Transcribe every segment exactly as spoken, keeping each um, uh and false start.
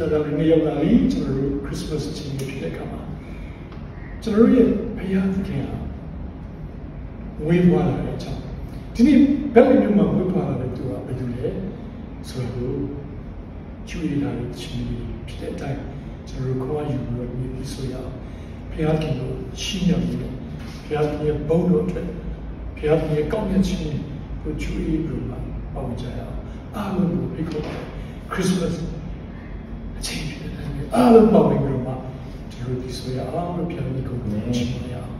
ဆိုတာလည်းနေရောက်လာပြီကျွန်တော်တို့ Christmas အချိန်ဖြစ်တဲ့အခါမှာကျွန်တော်တို့ရဲ့ဘုရားသခင်ဟာဝေးသွားလာတဲ့အကြောင်းဒီနေ့ဘယ်လိုမျိုးမှဝေးသွားလာတဲ့သူကဘယ်လိုလဲဆိုတော့ကျွေးလာတဲ့ချင်းဖြစ်တဲ့အတိုင်းကျွန်တော်တို့ခေါ်ယူပြီးတော့ဒီဆိုရဘုရားခင်ကိုချီးမြှောက်ပြီးတော့ဘုရားခင်ရဲ့ဘုန်းတော်အတွက်ဘုရားခင်ရဲ့ကောင်းမြတ်ခြင်းကိုကျွေးပြီးတော့ပေါင်းကြရအောင်အားလုံးကိုဖိတ်ခေါ်ပါတယ် Christmas အချိန်ဖြစ်တဲ့အားလုံးပေါင်းပြီးတော့မှကျွန်တော်ဒီဆိုရအောင်ဘုရားခင်ကိုချီးမြှောက်ရအောင်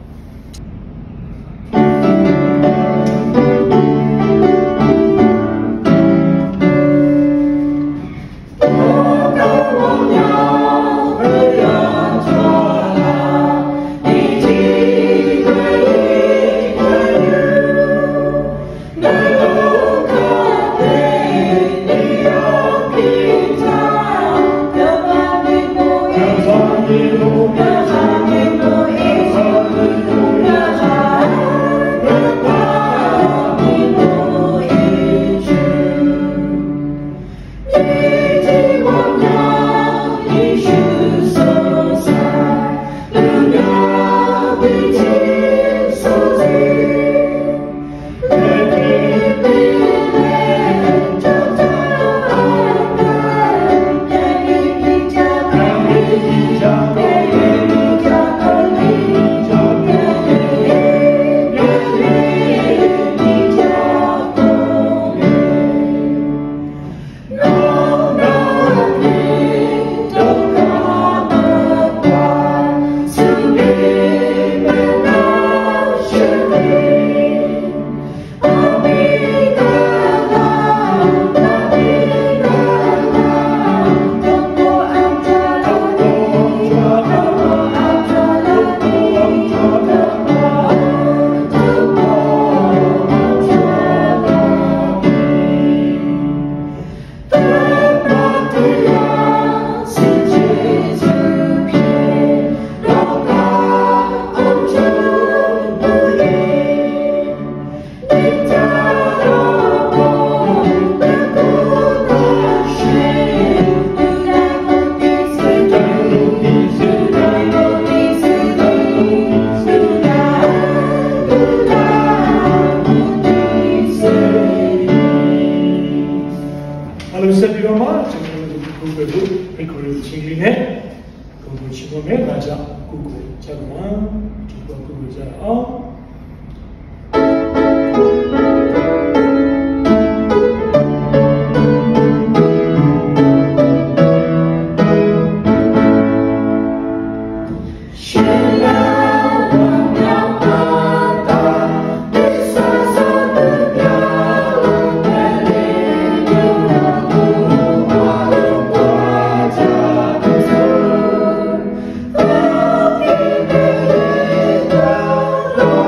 Oh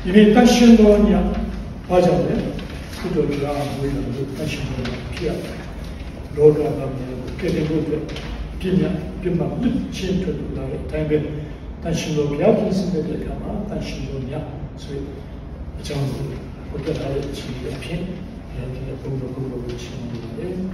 이미 단신론이야. 맞아요. 그들과 모이는 단신론이 피하다. 로드가 가면 깨진 것들 비면 비만 끝이 되다. 다음에 단신론이야. 긴스메들 가마 단신론이야. 소위 정부 어떤 아래 지금 피 이렇게 공부 공부를 치는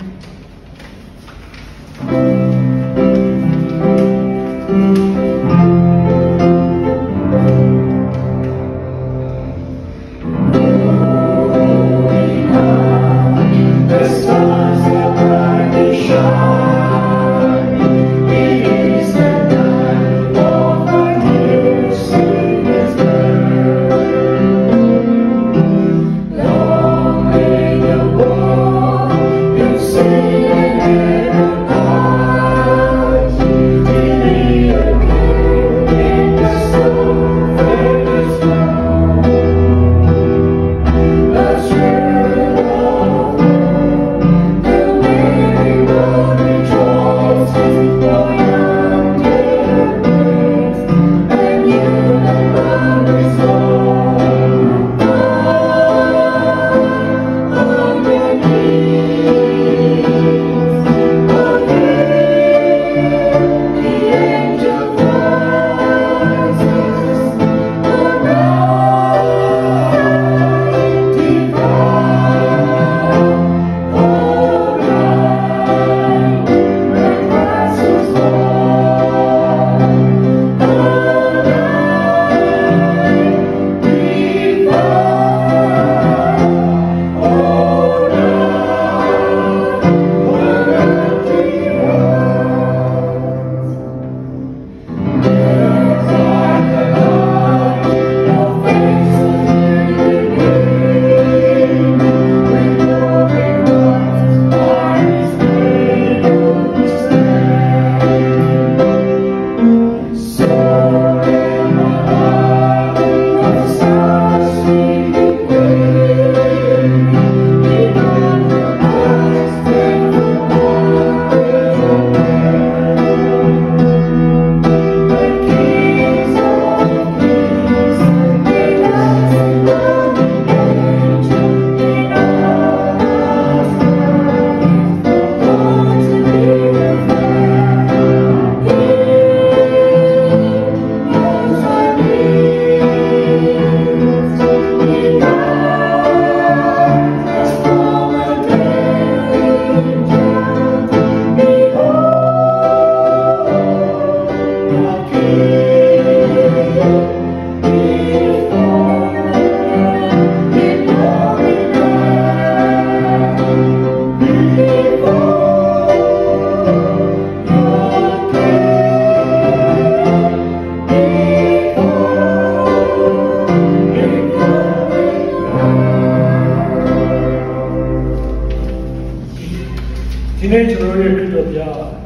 디네이저로의 그룹이야.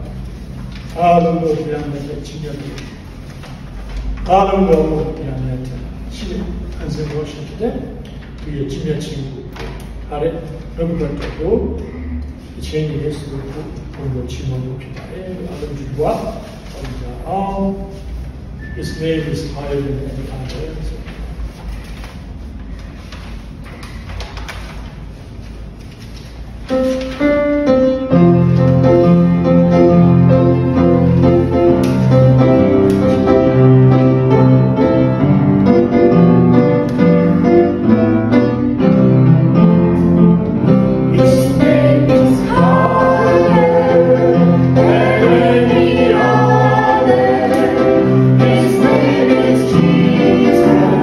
아름도 비하면서 진영이 아름도 비하면서 시대 한생 오셨는데 그의 진여 친구 아래 넘겨도 제니의 수를 보고 지mon을 피다에 아름주와 아 His name is higher than any other. Jesus.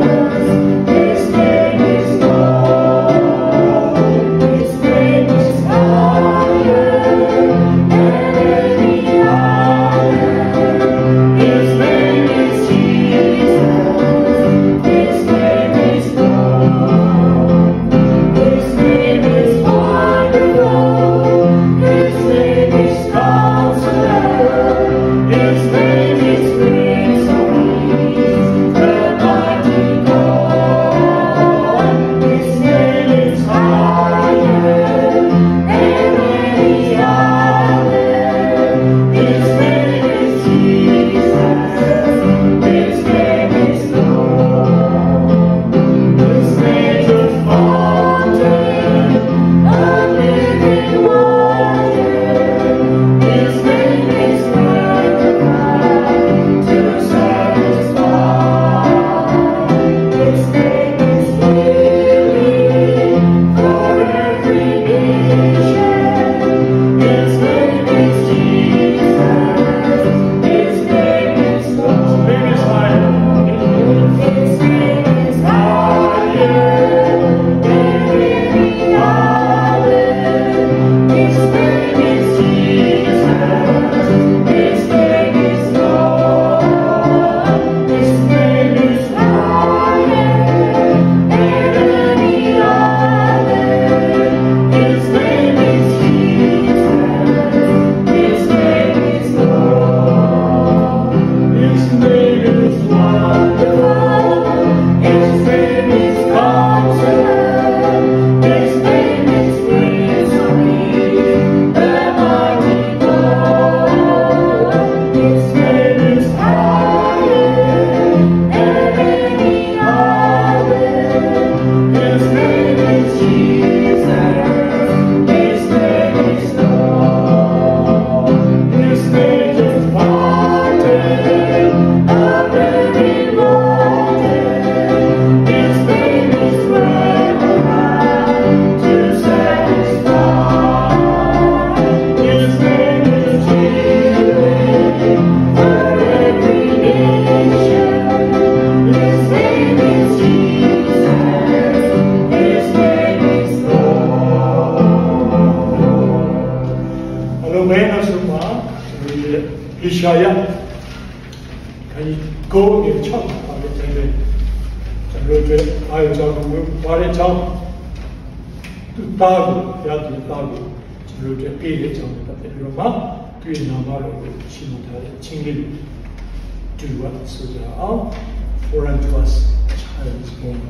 Hishaya ခန်းကြီးကိုးငယ်၆မှာပါတဲ့တိုင်းပဲကျွန်တော်တို့အားရကြောင်းကိုပါတဲ့ကြောင်းသူသားကိုရတဲ့သားကိုကျွန်တော်တို့ပြေးတဲ့အကြောင်းပတ်သက်ပြီးတော့မှတွေ့နာမှာတော့ရှင်းထားတဲ့အချင်းလေးတူဝတ်ဆိုကြအောင် for unto us a child is born.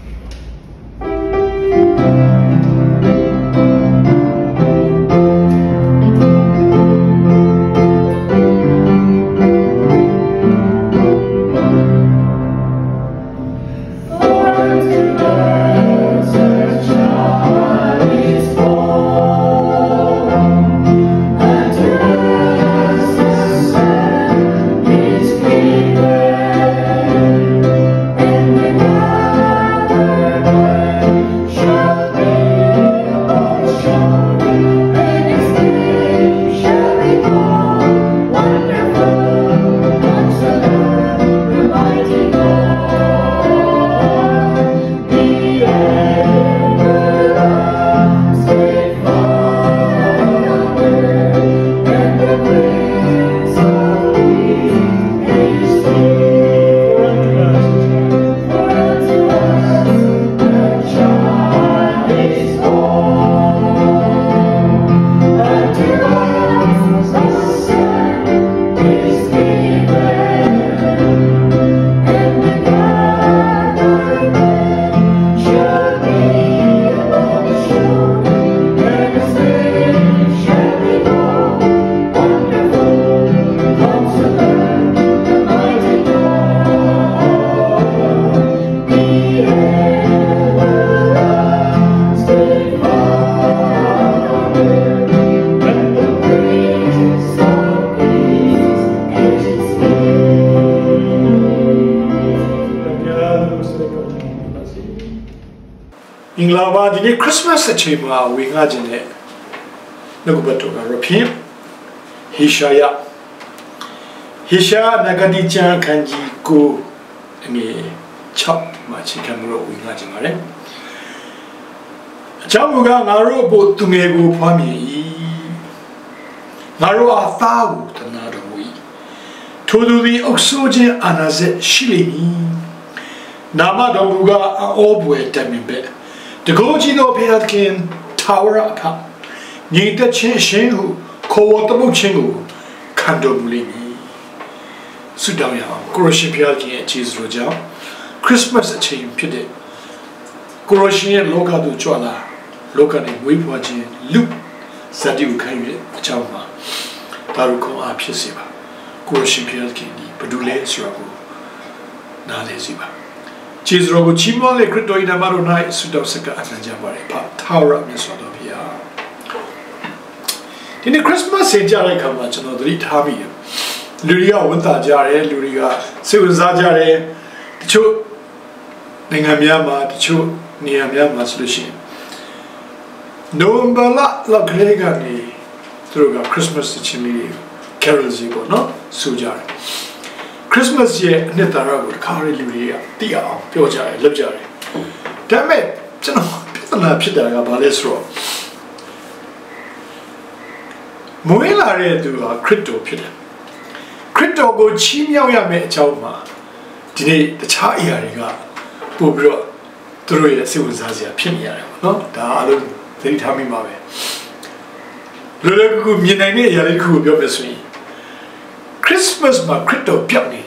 Inglava di Christmas achima we ngajine nagubato ga rapin Hishaya Hisha nagadi chan kanji ko nge chap ma chikamro we ngajimare chamuga ngaro bo tunge go phami ngaro a thawu tanado wi thodu di oksojin anaze shilimi nama donguga a obwe tamimbe The Gojino Piatkin Tower Aka Nita Chin Shingu Kowatabu Chingu Kando Mulini Sudaya Kuroshin Piatkin Cheese Roja Christmas Chain Pide Kuroshin Loka do Chola Loka ni Wipwajin Luke Sadiu Kaye Chama Taruko Apisiba Kuroshin Piatkin Padule Surabu Nale Ziba Cheese robo chimole crypto in a marona sudosaka and Jabari Tower Misodopia. In the Christmas in Jareka much another Itami Luria Wunta Jare, Luria, Suzajare, the Chu Ningamyama, the Chu Niamyama solution. No Mbala la Gregani through a Christmas chimney, Carol Zibo, no Sujar. Christmas ye nitara would carry Luria, Tia, Pioja, Lubjari. Damn it, General Pitana Pida Balesro. Muela re do a crypto pida. Crypto go chimia me chawma. Dine the cha yariga, Bubro, through a civil Zazia, Pinia, no? Da Alum, very tammy mabe. Lulaku Minane Yariku, Biobesui. Christmas ma crypto piani.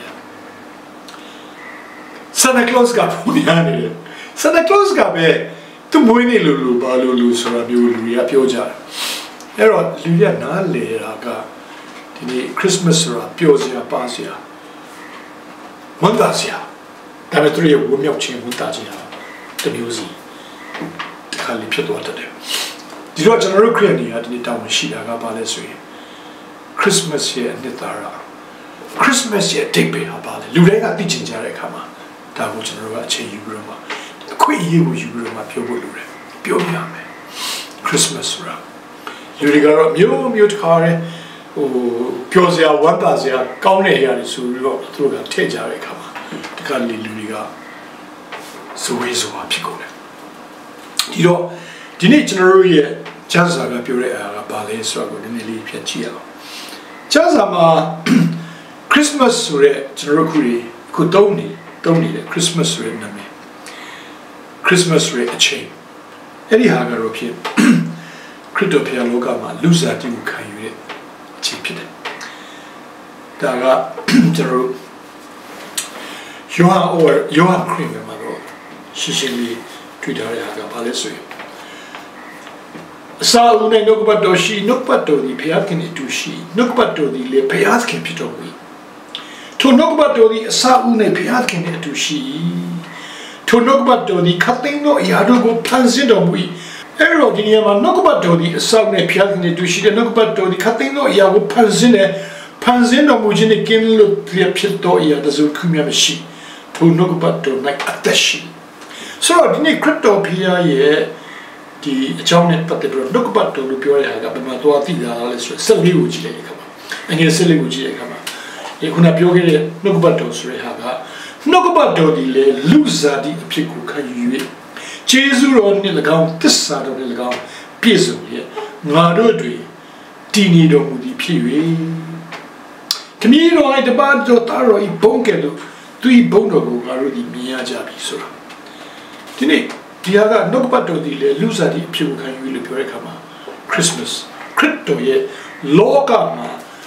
Santa Claus got Puniani. Santa Claus got be to Muini Lulu, Balulu, Sorabu, Luria Pioja. Era Luria Nale Raga, the Christmas or Piozia Pasia. Montasia. Dametria, Wumiochi, Montasia, the music. The Calipio water there. The Roger Rocrani had the town Shida Balesri. Christmas here in Nitara. Christmas here, take me about it. Lurega teaching Jarekama. That was a Rache Ugroma. The Queen you Ugroma Pio Lure. Pio Yame. Christmas rap. Lurigara Mio Mutkare, or Piozia Wantazia, Kaune here is through a Tejarekama. The Kali Luriga. So is a picone. You know, the nature here, Chansaga Pure Ballet struggle in the Lipia Chielo. Chazama. Christmas ဆိုတဲ့ကျွန်တော်တို့ခုခုတုံးနေတုံးနေတဲ့ Christmas ဆိုတဲ့နာမည် Christmas ဆိုတဲ့အချိန်အဲ့ဒီဟာကတော့ဖြစ်ခရစ်တော်ဘုရားလောကမှာလူစားတိကိုခံယူတဲ့အချိန်ဖြစ်တယ်ဒါကကျွန်တော်တို့ယောဟန် or ယောဟန်ခရစ်မှာတော့ရှင်းရှင်းလေးတွေ့ထားတဲ့ဟာကဘာလဲဆိုရင်အစာဦးနဲ့နှုတ်ကပတ်တော်ရှိနှုတ်ကပတ်တော်ဒီဘုရားခင်နဲ့တူရှိနှုတ်ကပတ်တော်ဒီလေဘုရားခင်ဖြစ်တော်မူထိုနှုတ်ကပတ်တော်ဒီအစာဦးနဲ့ဘုရားခင်နဲ့တူရှိထိုနှုတ်ကပတ်တော်ဒီခတ်သိမ်းသောအရာတို့ကိုဖန်ဆင်းတော်မူအဲ့တော့ဒီနေရာမှာနှုတ်ကပတ်တော်ဒီအစာဦးနဲ့ဘုရားခင်နဲ့တူရှိတဲ့နှုတ်ကပတ်တော်ဒီခတ်သိမ်းသောအရာကိုဖန်ဆင်းတဲ့ဖန်ဆင်းတော်မူခြင်းနဲ့ကင်းလို့ဖြစ်တော်အရာတစုခုမြတ်မရှိထိုနှုတ်ကပတ်တော်၌အသက်ရှိဆိုတော့ဒီနေ့ခရစ်တော်ဘုရားရဲ့ဒီအကြောင်းနဲ့ပတ်သက်ပြီးတော့နှုတ်ကပတ်တော်လို့ပြောရတာကဘယ်မှာသွားသိတာလဲဆိုတော့ဆက်လေးကိုကြည့်လိုက်တဲ့အခါမှာအငယ်ဆက်လေးကိုကြည့်တဲ့အခါမှာဒီခုနပြောခဲ့တဲ့နှုတ်ကပတ်တော်ဆိုတဲ့ဟာကနှုတ်ကပတ်တော်ဒီလေလူစားဒီအဖြစ်ကိုခံယူ၍ဂျေဇုတော်နဲ့၎င်းသစ္စာတော်နဲ့၎င်းပြည့်စုံရဲ့ငါတို့တွေတည်နေတော်မူသည်ဖြစ်၍ခမည်းတော်၌တပါးတော်သားတော်ဤဘုံကဲ့သို့သူဤဘုံတော်ကိုငါတို့ဒီမြင်ရကြပြီဆိုတော့ဒီနေ့ဒီဟာကနှုတ်ပတ်တော်ဒီလေလူစားဒီအဖြစ်ကိုခံယူလို့ပြောတဲ့အခါမှာ Christmas ခရစ်တော်ရဲ့လောကမှာ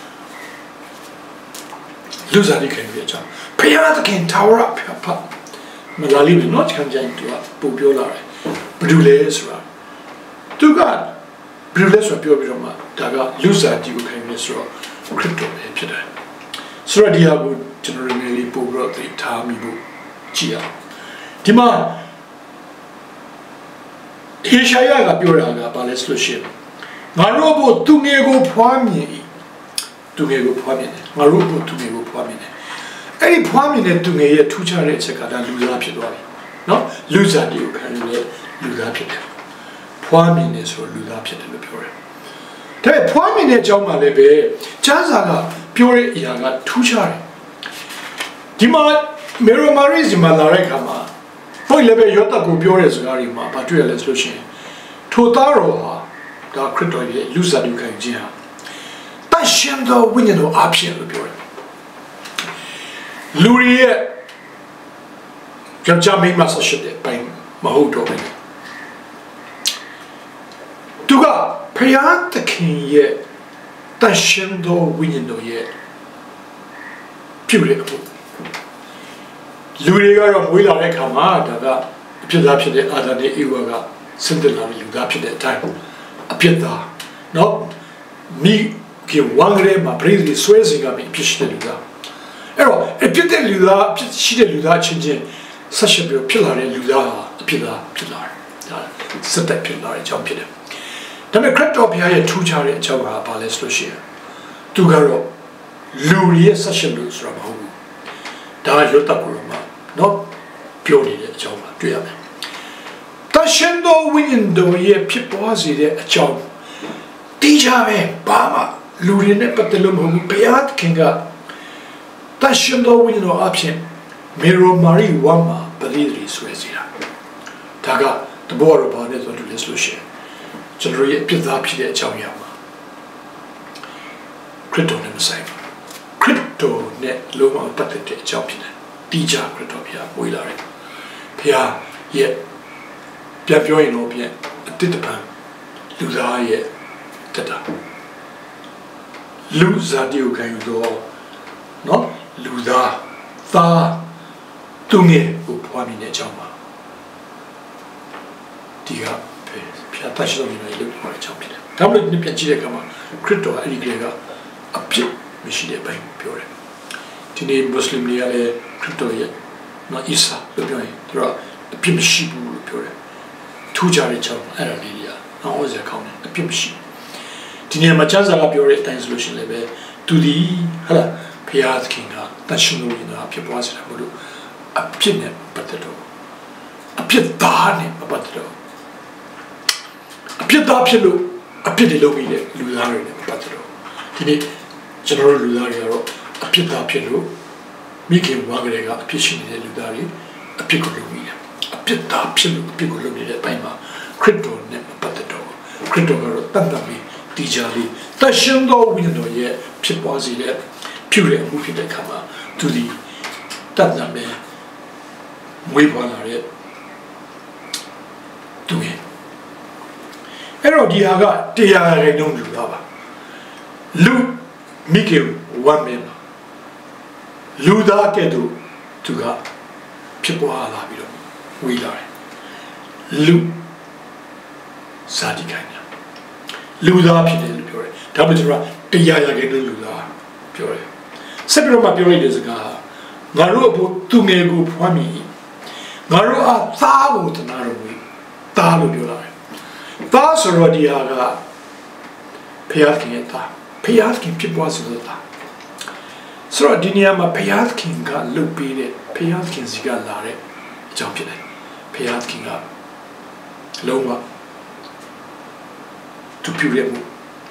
လူစားဒီခံယူရကြဘုရားသခင်ထာဝရဘုရားဖတ်မလာလိမ့်မယ်နော်ခံကြရင်သူကပို့ပြောလာတယ်ဘယ်လိုလဲဆိုတာသူကဘယ်လိုလဲဆိုပြောပြီးတော့မှဒါကလူစားဒီကိုခံယူဆိုတော့ခရစ်တော်ပဲဖြစ်တယ်ဆိုတော့ဒီဟာကိုကျွန်တော်တို့လေးပို့ပြီးတော့သိထားမိဖို့ကြည့်အောင်ဒီမှာယေရှာယကပြောတာကဘာလဲဆိုလို့ရှိရင်ငါတို့ဘုသူငယ်ကိုဖွားမြင်၏သူငယ်ကိုဖွားမြင်တယ်ငါတို့ဘုသူငယ်ကိုဖွားမြင်တယ်အဲ့ဒီဖွားမြင်တဲ့သူငယ်ရဲ့ထူးခြားတဲ့အချက်ကဒါလူသားဖြစ်သွားပြီနော်လူစားတွေကိုခံရတဲ့လူသားဖြစ်တယ်ဖွားမြင်တယ်ဆိုလူသားဖြစ်တယ်လို့ပြောတယ်ဒါပေမဲ့ဖွားမြင်တဲ့အကြောင်းမှလည်းပဲကျမ်းစာကပြောတဲ့အရာကထူးခြားတယ်ဒီမှာမေရိုမာရီစီမှာလာတဲ့အခါမှာဘုရားလည်းပဲယောသကိုပြောတဲ့စကားတွေမှာဘာတွေ့ရလဲဆိုလို့ရှိရင်ထိုသားတော်ဟာဒါခရစ်တော်ရဲ့လူစားတွေခံခြင်းဟာတန်ရှင်သောဝိညာဉ်တော်အဖြစ်လို့ပြောတယ်လူရဲ့ကြောင့်မိမဆရှိတဲ့ပိုင်မဟုတ်တော့ဘူးသူကဖယားသခင်ရဲ့တန်ရှင်သောဝိညာဉ်တော်ရဲ့ပြုလေအဖို့လူတွေကတော့မွေးလာတဲ့အခါမှာဒါကအဖြစ်သားဖြစ်တဲ့အာဒါနဲ့ဧဝါကစင်တလာလူသားဖြစ်တဲ့အတိုင်းအဖြစ်သားနော်မိကဝမ်းရဲမှာပြည်သူဆွဲစင်ကပြီးဖြစ်တဲ့လူသားအဲ့တော့အဖြစ်တဲ့လူသားဖြစ်ရှိတဲ့လူသားချင်းချင်းဆက်ရှိပြီးဖြစ်လာတဲ့လူသားအဖြစ်သားဖြစ်လာတယ်ဒါစက်တက်ဖြစ်လာတဲ့အကြောင်းဖြစ်တယ်ဒါပေမဲ့ခရစ်တော်ဘုရားရဲ့ထူးခြားတဲ့အကြောင်းကဘာလဲဆိုလို့ရှိရင်သူကတော့လူရဲ့ဆက်ရှိလို့ဆိုတာမဟုတ်ဘူးဒါရွတ်တပ်ကိုမှနော်ပြောနေတဲ့အကြောင်းပါတွေ့ရမယ်တရှင်တော်ဝိညာဉ်တော်ရဲ့ဖြစ်ပေါ်စေတဲ့အကြောင်းတိကျပဲဘာမှလူတွေနဲ့ပတ်သက်လို့မဟုတ်ဘူးဘုရားခင်ကတရှင်တော်ဝိညာဉ်တော်အဖြစ်မေရိုမာရီဝမ်းမှာပရိသေဆွဲစေတာဒါကတဘောရဘာနဲ့ဆိုတူလဲဆိုရှင်ကျွန်တော်ရဲ့ပြစ်သားဖြစ်တဲ့အကြောင်းအရာမှာခရစ်တော်နဲ့မဆိုင်ဘူးခရစ်တော်နဲ့လုံးဝပတ်သက်တဲ့အကြောင်းဖြစ်တယ်တိကျခရစ်တော်ဘုရားဝေးလာတယ်ဘုရားရဲ့ပြန်ပြောရင်တော့ပြန်အတိတ်တပံလူသားရဲ့တက်တာလူစားတိကိုခံယူတော့နော်လူသားသားသူငယ်ကိုဖွားမြင်တဲ့အကြောင်းပါဒီကဘုရားတရှိတော်မြင်တဲ့လူတွေအကြောင်းဖြစ်တယ်ဒါမှမဟုတ်ဒီပြန်ကြည့်တဲ့အခါမှာခရစ်တော်အဲ့ဒီကလေးကအဖြစ်မရှိတဲ့ဘိုင်းပြောတယ်ဒီနေ့မွတ်စလင်တွေကလည်းခရစ်တော်ရဲ့နော်အီဆာလို့ပြောရင်သူကအပြစ်မရှိဘူးလို့ပြောတယ်ထူးခြားတဲ့အကြောင်းအဲ့ဒါလေးတွေကအောင်အောင်စရာကောင်းတယ်အပြစ်မရှိဒီနေ့မှာကျမ်းစာကပြောတဲ့အတိုင်းဆိုလို့ရှိရင်လည်းပဲသူဒီဟာလားဘုရားသခင်ကတန်ရှင်လို့နေတာဖြစ်ပွားစေတယ်ဘလို့အပြစ်နဲ့ပတ်သက်တော့အပြစ်သားနဲ့ပတ်သက်တော့အပြစ်သားဖြစ်လို့အပြစ်တွေလုပ်ပြီးတဲ့လူသားတွေနဲ့ပတ်သက်တော့ဒီနေ့ကျွန်တော်တို့လူသားတွေကတော့အပြစ်သားဖြစ်လို့မိခင်ဘဝကလေးကအပြစ်ရှိနေတဲ့လူသားတွေအပြစ်ကိုလုပ်ပြီးတယ်အပြစ်သားဖြစ်လို့အပြစ်ကိုလုပ်နေတဲ့အပိုင်းမှာခရစ်တော်နဲ့ပတ်သက်တော့ခရစ်တော်ကတော့တန်တမ်းပြီးတီချာလေးတရှင်တော်ဝိညာဉ်တော်ရဲ့ဖြစ်ပွားစေတဲ့ပြုတဲ့အမှုဖြစ်တဲ့အခါမှာသူဒီတတ်နာမယ်မွေးဖွားလာတဲ့သူရဲ့အဲ့တော့ဒီဟာကတရားရည်လုံးလူသားပါလူမိကေဝမ်းမင်းလူသားကဲ့သို့သူကဖြစ်ပွားလာပြီးတော့ဝေးလာတယ်လူဇာတိခိုင်လူသားဖြစ်တယ်လို့ပြောတယ်ဒါပေမဲ့ကျွန်တော်တရားရည်လုံးလူသားပြောတယ်ဆက်ပြီးတော့မှပြောလိုက်တဲ့စကားငါတို့အဖို့သူငယ်ကိုဖွားမိငါတို့အသားကိုတနာတော်မူသားလို့ပြောလာတယ်သားဆိုတော့ဒီဟာကဖျားခင်ရဲ့သားဖျားခင်ဖြစ်ပွားစေတဲ့သားဆိုတော့ဒီနေရာမှာဖျားခင်ကလုတ်ပြီးတဲ့ဖျားခင်စီကလာတဲ့အကြောင်းဖြစ်တယ်ဖျားခင်ကလုံးဝသူပြုရမှု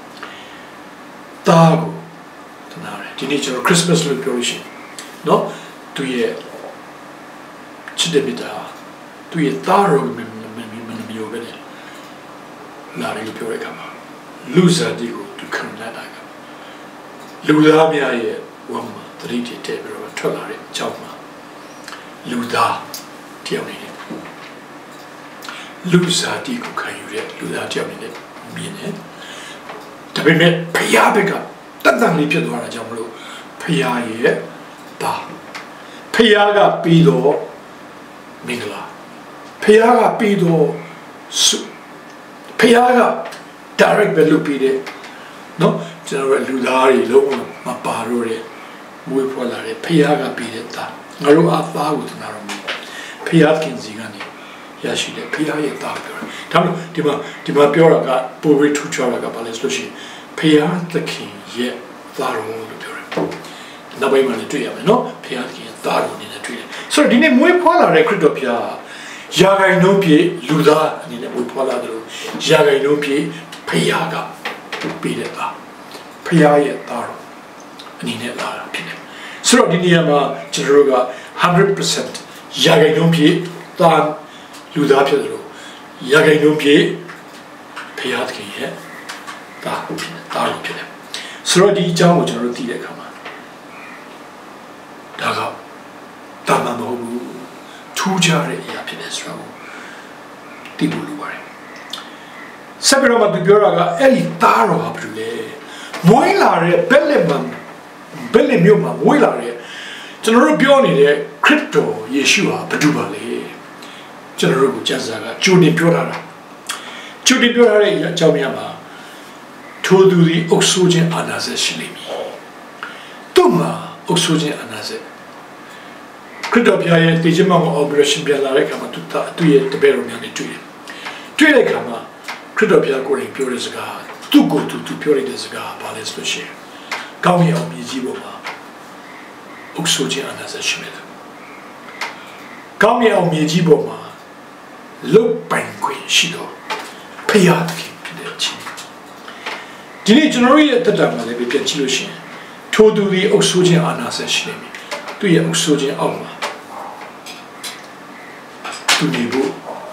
သားကိုတနာတယ်ဒီနေ့ကျွန်တော် Christmas လို့ပြောလို့ရှိရင်နော်သူရဲ့ချစ်တဲ့မိသားသူရဲ့သားတော်မင်းမင်းမင်းမျိုးပဲလေလာတယ်လို့ပြောရခါမှာလူစားတီကိုသူခံလာတာကလူသားများရဲ့ဝမ်းမှာတတိတိတဲ့ပြီးတော့ထွက်လာတဲ့အကြောင်းမှာလူသားတယောက်နေတယ်လူစားတီကိုခံယူတဲ့လူသားတယောက်နေတယ်မြင်တယ်ဒါပေမဲ့ဖယားဘက်ကတတ်တန်လေးဖြစ်သွားတာကြောင့်မလို့ဖယားရဲ့သားဖယားကပြီးတော့မင်္ဂလာဖယားကပြီးတော့ဖယားက direct ပဲလုပ်ပြီးတယ်နော်ကျွန်တော်တို့လူသားတွေလုံးဝမပါတော့တဲ့မွေးဖွားလာတဲ့ဖယားကပြီးတဲ့သားငါတို့အသားကိုသနာတော်မူဖယားခင်စီကနေရရှိတဲ့ဖယားရဲ့သားပြောတယ်ဒါမှမဟုတ်ဒီမှာဒီမှာပြောတာကပိုရီထူချောတာကဘာလဲဆိုလို့ရှိရင်ဖယားသခင်ရဲ့သားတော်လို့ပြောတယ်နောက်ပိုင်းမှာလည်းတွေ့ရမယ်နော်ဖယားသခင်ရဲ့သားတော်အနေနဲ့တွေ့တယ်ဆိုတော့ဒီနေ့မွေးဖွားလာတဲ့ခရစ်တော်ဖယားယာဂိုင်နှုံးပြေလူသားအနေနဲ့မွေးဖွားလာတယ်လို့ယာဂိုင်နှုံးပြေဖယားကပြီးတဲ့သားဖယားရဲ့သားတော်အနေနဲ့လာတာဖြစ်တယ်ဆိုတော့ဒီနေရာမှာကျွန်တော်တို့က one hundred percent ယာဂိုင်နှုံးပြေသားလူသားဖြစ်တယ်လို့ယာဂိုင်နှုံးပြေဖယားသခင်ရဲ့သားသားတော်ဖြစ်တယ်ဆိုတော့ဒီအကြောင်းကိုကျွန်တော်တို့သိတဲ့အခါမှာဒါကတာမန်မဟုတ်ဘူးထူးခြားတဲ့အရာဖြစ်တယ်ဆိုတော့သိဖို့လိုပါတယ်ဆက်ပြီးတော့မှသူပြောတာကအဲ့ဒီသားတော်ဟာဘယ်လိုလဲမွေးလာတဲ့ဘက်လက်မန်ဘက်လက်မြို့မှာမွေးလာတဲ့ကျွန်တော်တို့ပြောနေတဲ့ခရစ်တော်ယေရှုဟာဘယ်သူပါလဲကျွန်တော်တို့ကိုကျမ်းစာကကြိုတင်ပြောတာလားကြိုတင်ပြောထားတဲ့အကြောင်းများမှာထိုသူသည်အုပ်ဆိုးခြင်းအာဏာစက်ရှိလိမ့်မည်သူ့မှာအုပ်ဆိုးခြင်းအာဏာစက်ခရစ်တော်ဘုရားရဲ့တည်ခြင်းမောင်အော်ပရေရှင်းပြန်လာတဲ့အခါမှာသူ့သူ့ရဲ့တပည့်တော်များနဲ့တွေ့တယ်တွေ့တဲ့အခါမှာခရစ်တော်ဘုရားကိုယ်တိုင်ပြောတဲ့စကားသူ့ကိုယ်သူသူပြောတဲ့စကားဘာလဲဆိုလို့ရှိရင်ကောင်းကင်အောင်မြေကြီးပေါ်မှာအုပ်ဆိုးခြင်းအာဏာစက်ရှိမယ်ကောင်းကင်အောင်မြေကြီးပေါ်မှာလုတ်ပိုင်ခွင့်ရှိတော့ဖယားသခင်ဖြစ်တဲ့ချင်းဒီနေ့ကျွန်တော်ရဲ့တက်တာမှာလည်းပြည့်ကြည့်လို့ရှိရင်ထိုသူဒီအုပ်ဆိုးခြင်းအာဏာစက်ရှိနေပြီသူရဲ့အုပ်ဆိုးခြင်းအောက်မှာသူနေဖို့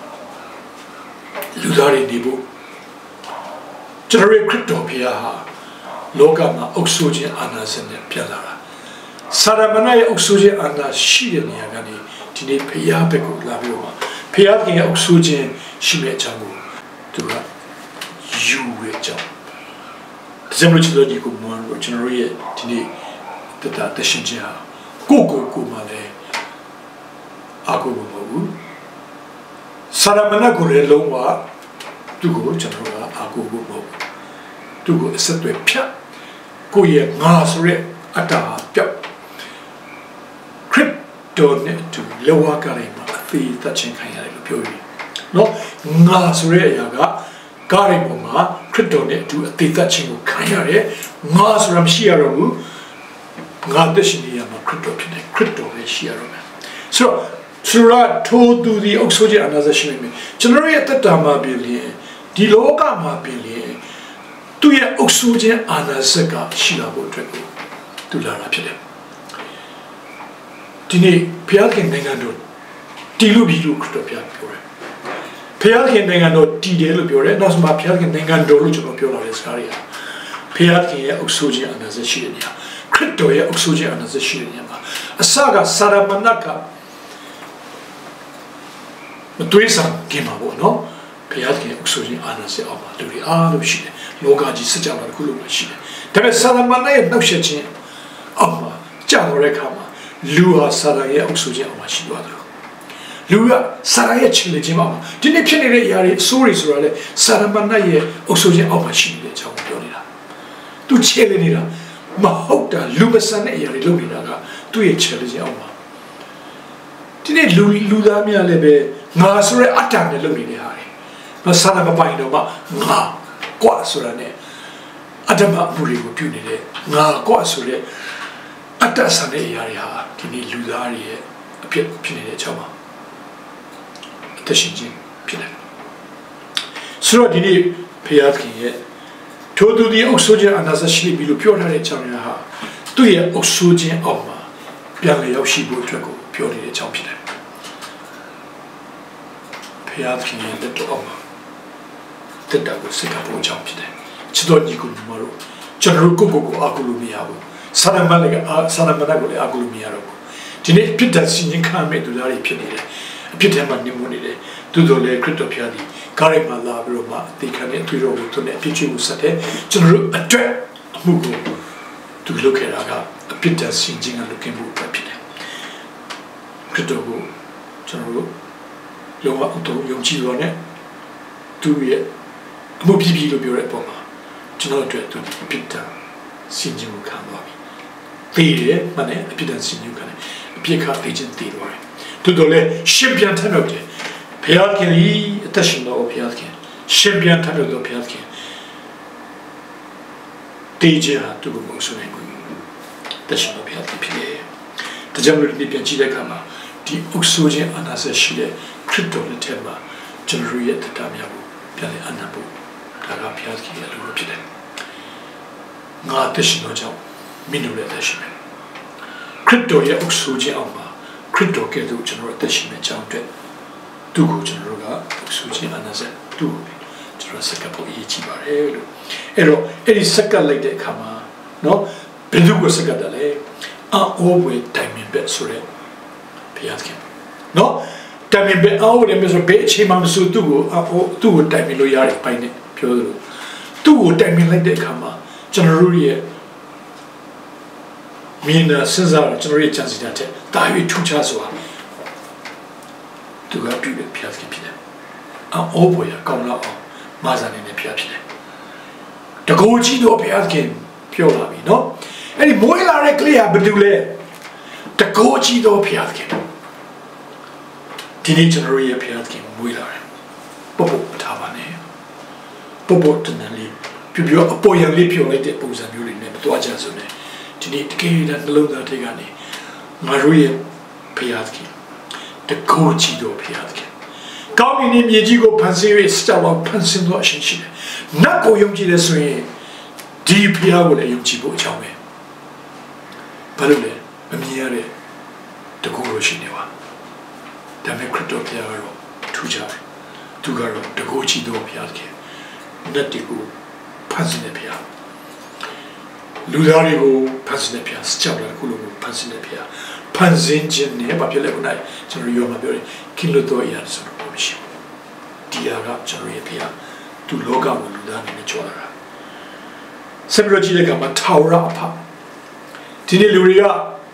လူသားတွေနေဖို့ကျွန်တော်ရဲ့ခရစ်တော်ဘုရားဟာလောကမှာအုပ်ဆိုးခြင်းအာဏာစက်နဲ့ပြန်လာတာစာရမဏေရဲ့အုပ်ဆိုးခြင်းအာဏာရှိတဲ့နေရာကနေဒီနေ့ဘုရားဘက်ကိုလာပြီးတော့ဘုရားခင်ရဲ့အုပ်ဆိုးခြင်းရှိတဲ့အကြောင်းကိုသူကယူရဲ့အကြောင်းဒါကြောင့်မို့ကျွန်တော်ဒီကိုမှန်လို့ကျွန်တော်ရဲ့ဒီနေ့တတတရှင်ခြင်းဟာကိုကိုကိုမှလည်းအကူမဟုတ်ဘူးစာရမဏေကိုလည်းလုံးဝသူ့ကိုကျွန်တော်ကအကူမဟုတ်ဘူးသူ့ကိုအဆက်တွေဖြတ်ကိုရဲ့ငါဆိုရဲအတ္တပြောက်ခရစ်တော်နဲ့သူလောကကလေးမှာအသေးသက်ချင်းခံရတယ်လို့ပြောပြီးနော်ငါဆိုရဲအရာကကားရိမ်ပေါ်မှာခရစ်တော်နဲ့အတူအသေးသက်ချင်းကိုခံရတယ်ငါဆိုတာမရှိရတော့ဘူးငါတက်ရှင်နေရမှာခရစ်တော်ဖြစ်တယ်ခရစ်တော်ပဲရှိရတော့မယ်ဆိုတော့ဆိုတော့ထိုသူဒီအုပ်ဆိုးခြင်းအနာဇရှင်နေကျွန်တော်ရဲ့တက်တာမှာပြင်လေဒီလောကမှာပြင်လေသူရဲ့အုပ်ဆိုးခြင်းအာဏာစက်ကရှိလာဖို့အတွက်ကိုသူလာတာဖြစ်တယ်ဒီနေ့ဘုရားခင်နိုင်ငံတော်တည်လို့ပြီလို့ခရစ်တော်ပြောတယ်ဘုရားခင်နိုင်ငံတော်တည်တယ်လို့ပြောတယ်နောက်ဆုံးမှာဘုရားခင်နိုင်ငံတော်လို့ကျွန်တော်ပြောလာတဲ့စကားတွေကဘုရားခင်ရဲ့အုပ်ဆိုးခြင်းအာဏာစက်ရှိတဲ့နေရာခရစ်တော်ရဲ့အုပ်စိုးခြင်းအာဏာစက်ရှိတဲ့နေရာမှာအစကစာရမဏတ်ကမတွေးဆခင်မှာပေါ့နော်ဘုရားခင်အုပ်စိုးခြင်းအာဏာစက်အောက်မှာလူတွေအားလုံးရှိတယ်လောကကြီးစကြဝဠာတစ်ခုလုံးမှာရှိတယ်ဒါပေမဲ့စာရမဏတ်ရဲ့နှောက်ယှက်ခြင်းအောက်မှာကြာတော့တဲ့အခါမှာလူဟာစာရရဲ့အုပ်စိုးခြင်းအောက်မှာရှိသွားတယ်လူကစာရရဲ့ချစ်လေခြင်းမှာဒီနေ့ဖြစ်နေတဲ့အရာတွေအဆိုးတွေဆိုတာလေစာရမဏတ်ရဲ့အုပ်စိုးခြင်းအောက်မှာရှိနေတဲ့အကြောင်းကိုပြောနေတာသူချစ်လေနေတာမဟုတ်တာလူမဆန်တဲ့အရာတွေလုပ်နေတာကသူ့ရဲ့ချစ်လေခြင်းအောက်မှာဒီနေ့လူလူသားများလည်းပဲငါဆိုရဲအတ္တနဲ့လုပ်နေတဲ့ဟာတွေမဆန်မပိုင်တော့မှငါကွာဆိုတာနဲ့အတ္တမအမှုတွေကိုပြုနေတဲ့ငါကွာဆိုတဲ့အတ္တဆန်တဲ့အရာတွေဟာဒီနေ့လူသားတွေရဲ့အဖြစ်ဖြစ်နေတဲ့အကြောင်းပါတရှိချင်းဖြစ်တယ်ဆိုတော့ဒီနေ့ဘုရားခင်ရဲ့ထိုသူဒီအုပ်ဆိုးခြင်းအနာစရှိပြီလို့ပြောထားတဲ့အကြောင်းအရာဟာသူ့ရဲ့အုပ်ဆိုးခြင်းအောက်မှာပြန်လည်ရောက်ရှိဖို့အတွက်ကိုပြောနေတဲ့အကြောင်းဖြစ်တယ်ဘုရားခင်ရဲ့လက်တော်အောက်မှာတက်တာကိုစိတ်ကပုံချောင်းဖြစ်တယ်ချစ်တော်ညီကိုမတို့ကျွန်တော်ကိုကိုကိုအကူလို့မရဘူးဆာရမန်လည်းဆာရမန်ကိုလည်းအကူလို့မရတော့ဘူးဒီနေ့ပြစ်ဒဏ်စီရင်ခံမဲ့သူသားတွေဖြစ်နေတယ်အဖြစ်ထဲမှာနေမှုနေတယ်သူတို့လည်းခရစ်တော်ဖျားသည်ကားရိုက်မှာလာပြီးတော့မှအသေးခံတဲ့အထွေတော်ကိုသူနဲ့အဖြစ်ချင်းကိုဆက်တယ်ကျွန်တော်တို့အတွက်အမှုကိုသူလုပ်ခဲ့တာကအဖြစ်တဆင်ခြင်းကလုပ်ခဲ့မှုပဲဖြစ်တယ်ခရစ်တော်ကိုကျွန်တော်တို့လောကအတူယုံကြည်တော်နဲ့သူရဲ့အမှုပြပြလို့ပြောတဲ့အပေါ်မှာကျွန်တော်တို့အတွက်သူအဖြစ်တဆင်ခြင်းကိုခံသွားပြီသေတယ်မနဲ့အဖြစ်တဆင်ခြင်းခံတယ်အဖြစ်ခါသေခြင်းသေသွားတယ်သူတို့လည်းရှင်ပြန်ထမြောက်တယ်ဘုရားခင်ဤအသက်ရှင်တော်ဘုရားခင်ရှင်ပြန်ထမြောက်တော်ဘုရားခင်တေးကြသူ့ကိုမဆိုနိုင်ဘူးတရှင်တော်ဘုရားခင်ဖြစ်တယ်တကြံလို့ဒီပြန်ကြည့်တဲ့အခါမှာဒီအုပ်ဆိုးခြင်းအနာဆက်ရှိတဲ့ခရစ်တော်လက်ထက်မှာကျွန်တော်ရဲ့တရားများကိုပြန်လည်အနံ့ဖို့ဒါကဘုရားခင်ရဲ့အလိုဖြစ်တယ်ငါတရှင်တော်ကြောင့်မင်းတို့လည်းတရှင်မယ်ခရစ်တော်ရဲ့အုပ်ဆိုးခြင်းအောက်မှာခရစ်တော်ကဲ့သို့ကျွန်တော်အသက်ရှင်မယ့်အကြောင်းအတွက်သူ့ကိုကျွန်တော်တို့ကဆူချင်းအနာဆက်သူ့ကိုကျွန်တော်စက်ကပ်ဖို့အရေးကြီးပါတယ်လို့အဲ့တော့အဲ့ဒီစက်ကပ်လိုက်တဲ့အခါမှာနော်ဘယ်သူကိုစက်ကပ်တယ်လဲအော်ဝေတိုင်မင်ဘက်ဆိုရဲဘုရားခင်နော်တိုင်မင်ဘက်အော်ဝေတယ်ဆိုဘယ်အချိန်မှမဆိုသူ့ကိုအော်သူ့ကိုတိုင်မင်လို့ရတဲ့ပိုင်းနဲ့ပြောသလိုသူ့ကိုတိုင်မင်လိုက်တဲ့အခါမှာကျွန်တော်တို့ရဲ့မင်းနဲ့စဉ်းစားတော့ကျွန်တော်ရဲ့ချမ်းစီတဲ့တာရွေထူးခြားစွာသူကပြုတဲ့ဘုရားခင်ဖြစ်တယ်။အော်ဘွေရကောင်းတော့အောင်မာဇာနေနဲ့ဘုရားဖြစ်တယ်။တကူကြီးတော့ဘုရားခင်ပြောလာပြီနော်။အဲ့ဒီမွေးလာတဲ့ကလေးဟာဘယ်သူလဲ။တကူကြီးတော့ဘုရားခင်ဒီနေ့ကျွန်တော်ရဲ့ဘုရားခင်မွေးလာတယ်။ပုပ်ပုပ်ထားပါနဲ့။ပုပ်ပုပ်တန်တယ်လေးပြပြအပေါ်ရန်လေးပြောလိုက်တဲ့ပုံစံမျိုးတွေနဲ့မတွားကြဆိုနဲ့ဒီနေ့တကယ်လည်းနှလုံးသားထဲကနေငါတို့ရဲ့ဘုရားခင်တကူကြီးတော့ဘုရားခင်ကောင်းကင်နဲ့မြေကြီးကိုဖန်ဆင်း၍စကြဝဠာဖန်ဆင်းသောအရှင်ရှိတယ်။နတ်ကိုယုံကြည်တယ်ဆိုရင်ဒီဘုရားကိုလည်းယုံကြည်ဖို့အကြောင်းပဲ။ဘာလို့လဲမမြင်ရတဲ့တကူလို့ရှိနေပါ။ဒါပေမဲ့ခရစ်တော်ဘုရားကတော့ထူးခြားတယ်။သူကတော့တကူကြီးတော့ဘုရားခင်နတ်တွေကိုဖန်ဆင်းတဲ့ဘုရားလူသားတွေကိုဖန်ဆင်းတဲ့ဘုရားစကြဝဠာကိုလည်းဖန်ဆင်းတဲ့ဘုရားဖန်ဆင်းခြင်းနဲ့ဘာဖြစ်လဲခုနကကျွန်တော်ပြောမှာပြောတယ်ကိလတော်ရဆိုတော့မရှိဘူးတရားကကျွန်တော်ရဲ့ဘုရားသူလောကကိုလူသားနဲ့ကြွလာတာဆက်ပြီးတော့ကြည့်တဲ့အခါမှာထာဝရအဖဒီနေ့လူတွေက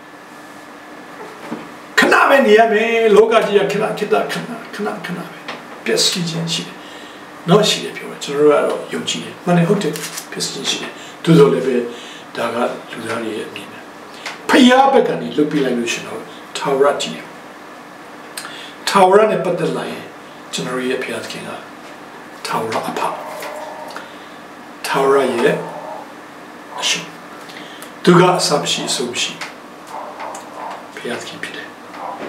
ခဏပဲနေရမယ်လောကကြီးကခဏခဏခဏခဏခဏပဲပျက်စီးခြင်းရှိတယ်တော့ရှိတယ်ပြောတယ်ကျွန်တော်တို့ကတော့ယုံကြည်တယ်မှန်တယ်ဟုတ်တယ်ပျက်စီးခြင်းရှိတယ်သူတို့လည်းပဲဒါကလူသားတွေရဲ့အမြင်ဖယားဘက်ကနေလွတ်ပြလိုက်လို့ရှင်တော့ထာဝရကြည့်ထာဝရနဲ့ပတ်သက်လာရင်ကျွန်တော်ရဲ့ဘုရားသခင်ကထာဝရအဖထာဝရရဲ့အရှင်သူကအစမရှိအဆုံးမရှိဘုရားသခင်ဖြစ်တယ်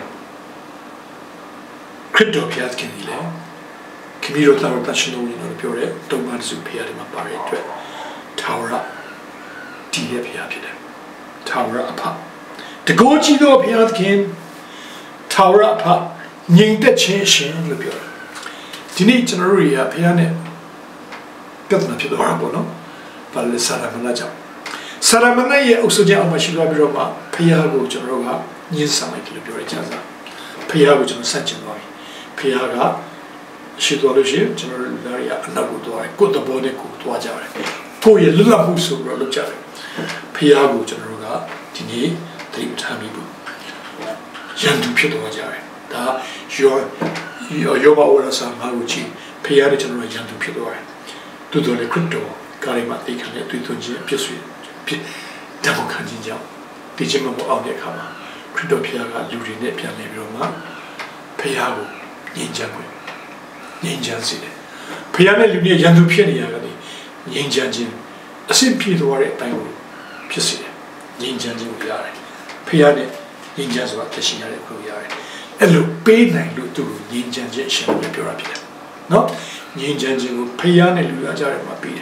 ခရစ်တော်ဘုရားသခင်ကြီးလေခမီးတို့သာရတရှင်တို့ဝင်တော့ပြောတယ်တုံးမစုဘုရားတွေမှာပါတဲ့အတွက်ထာဝရဒီရဲ့ဘုရားဖြစ်တယ်ထာဝရအဖတကူကြီးသောဘုရားသခင်ထာဝရအဖငြိမ်သက်ခြင်းရှင်လို့ပြောတယ်ဒီနေ့ကျွန်တော်တို့ရဘုရားနဲ့ပြဿနာဖြစ်သွားတာပေါ့နော်ဘာလဲစာရမဏေကြောင့် 사람은 이 옥수제 아마 실로비로마 페이하고 저러가 인상을 길어버려 자자 페이하고 좀 산진 거이 페이하가 시도하듯이 저를 나리아 안나고 도와해 꽃도 보내고 도와자래 포에 르라부스로 르자래 페이하고 저러가 디니 드림타미부 연두 표도 하자래 다 요 요바 올라서 마우치 페이하를 저러 연두 표도 해 두돌의 크립토 가리마 대칸에 뒤돈지 필수 대목한 진짜 뒤집어 뭐 아우네 가마 크립토 피아가 유리네 피아네 비로마 페이하고 인장고 인장시네 페이하네 유리네 연두 피아네 야가니 인장진 아심피도 와래 땅으로 필수네 인장진고 야래 페이하네 인장소가 대신야래 그거 야래 엘로 페이나이로 또 인장진 시험을 표랍니다 너 인장진고 페이하네 루야자를 마비야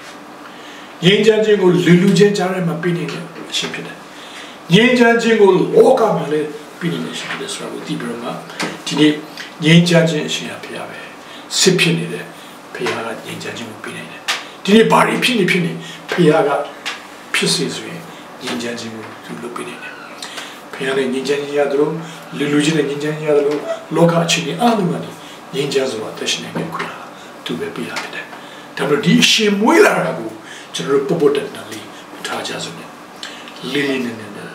인장진고 룰루제 자를 마비는 심피다 인장진고 오가말에 비는 심피다 서로 디브르마 디니 인장진 시야 피야베 스피니데 페이하가 인장진고 비네 디니 바리 피니 피니 페이하가 피스이즈에 인장진고 룰루 비네 페이하네 인장진야들로 룰루지네 인장진야들로 로카치니 아누마니 인장소와 대신에 메쿠라 두배 비합니다 다들 이 시무이라고 저를 뽑았다니 타자서네 리리는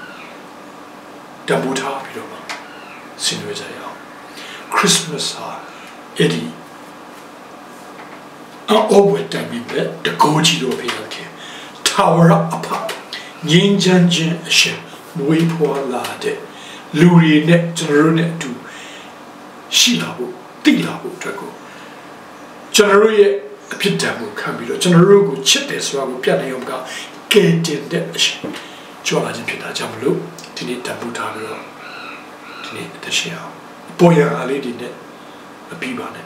담보타 비로마 신뢰자요 크리스마스하 에디 아 오브 타임인데 더 고지로 비약해 타워라 아파 인전진 시 무이포라데 루리네 저르네 두 시라고 띠라고 되고 저르의 피자고 카비로 저르고 쳇대서하고 뼈내용가 깨진데 좋아하는 피다 잡로 디니 담부타로 디니 대시야 보야 알리디네 비바네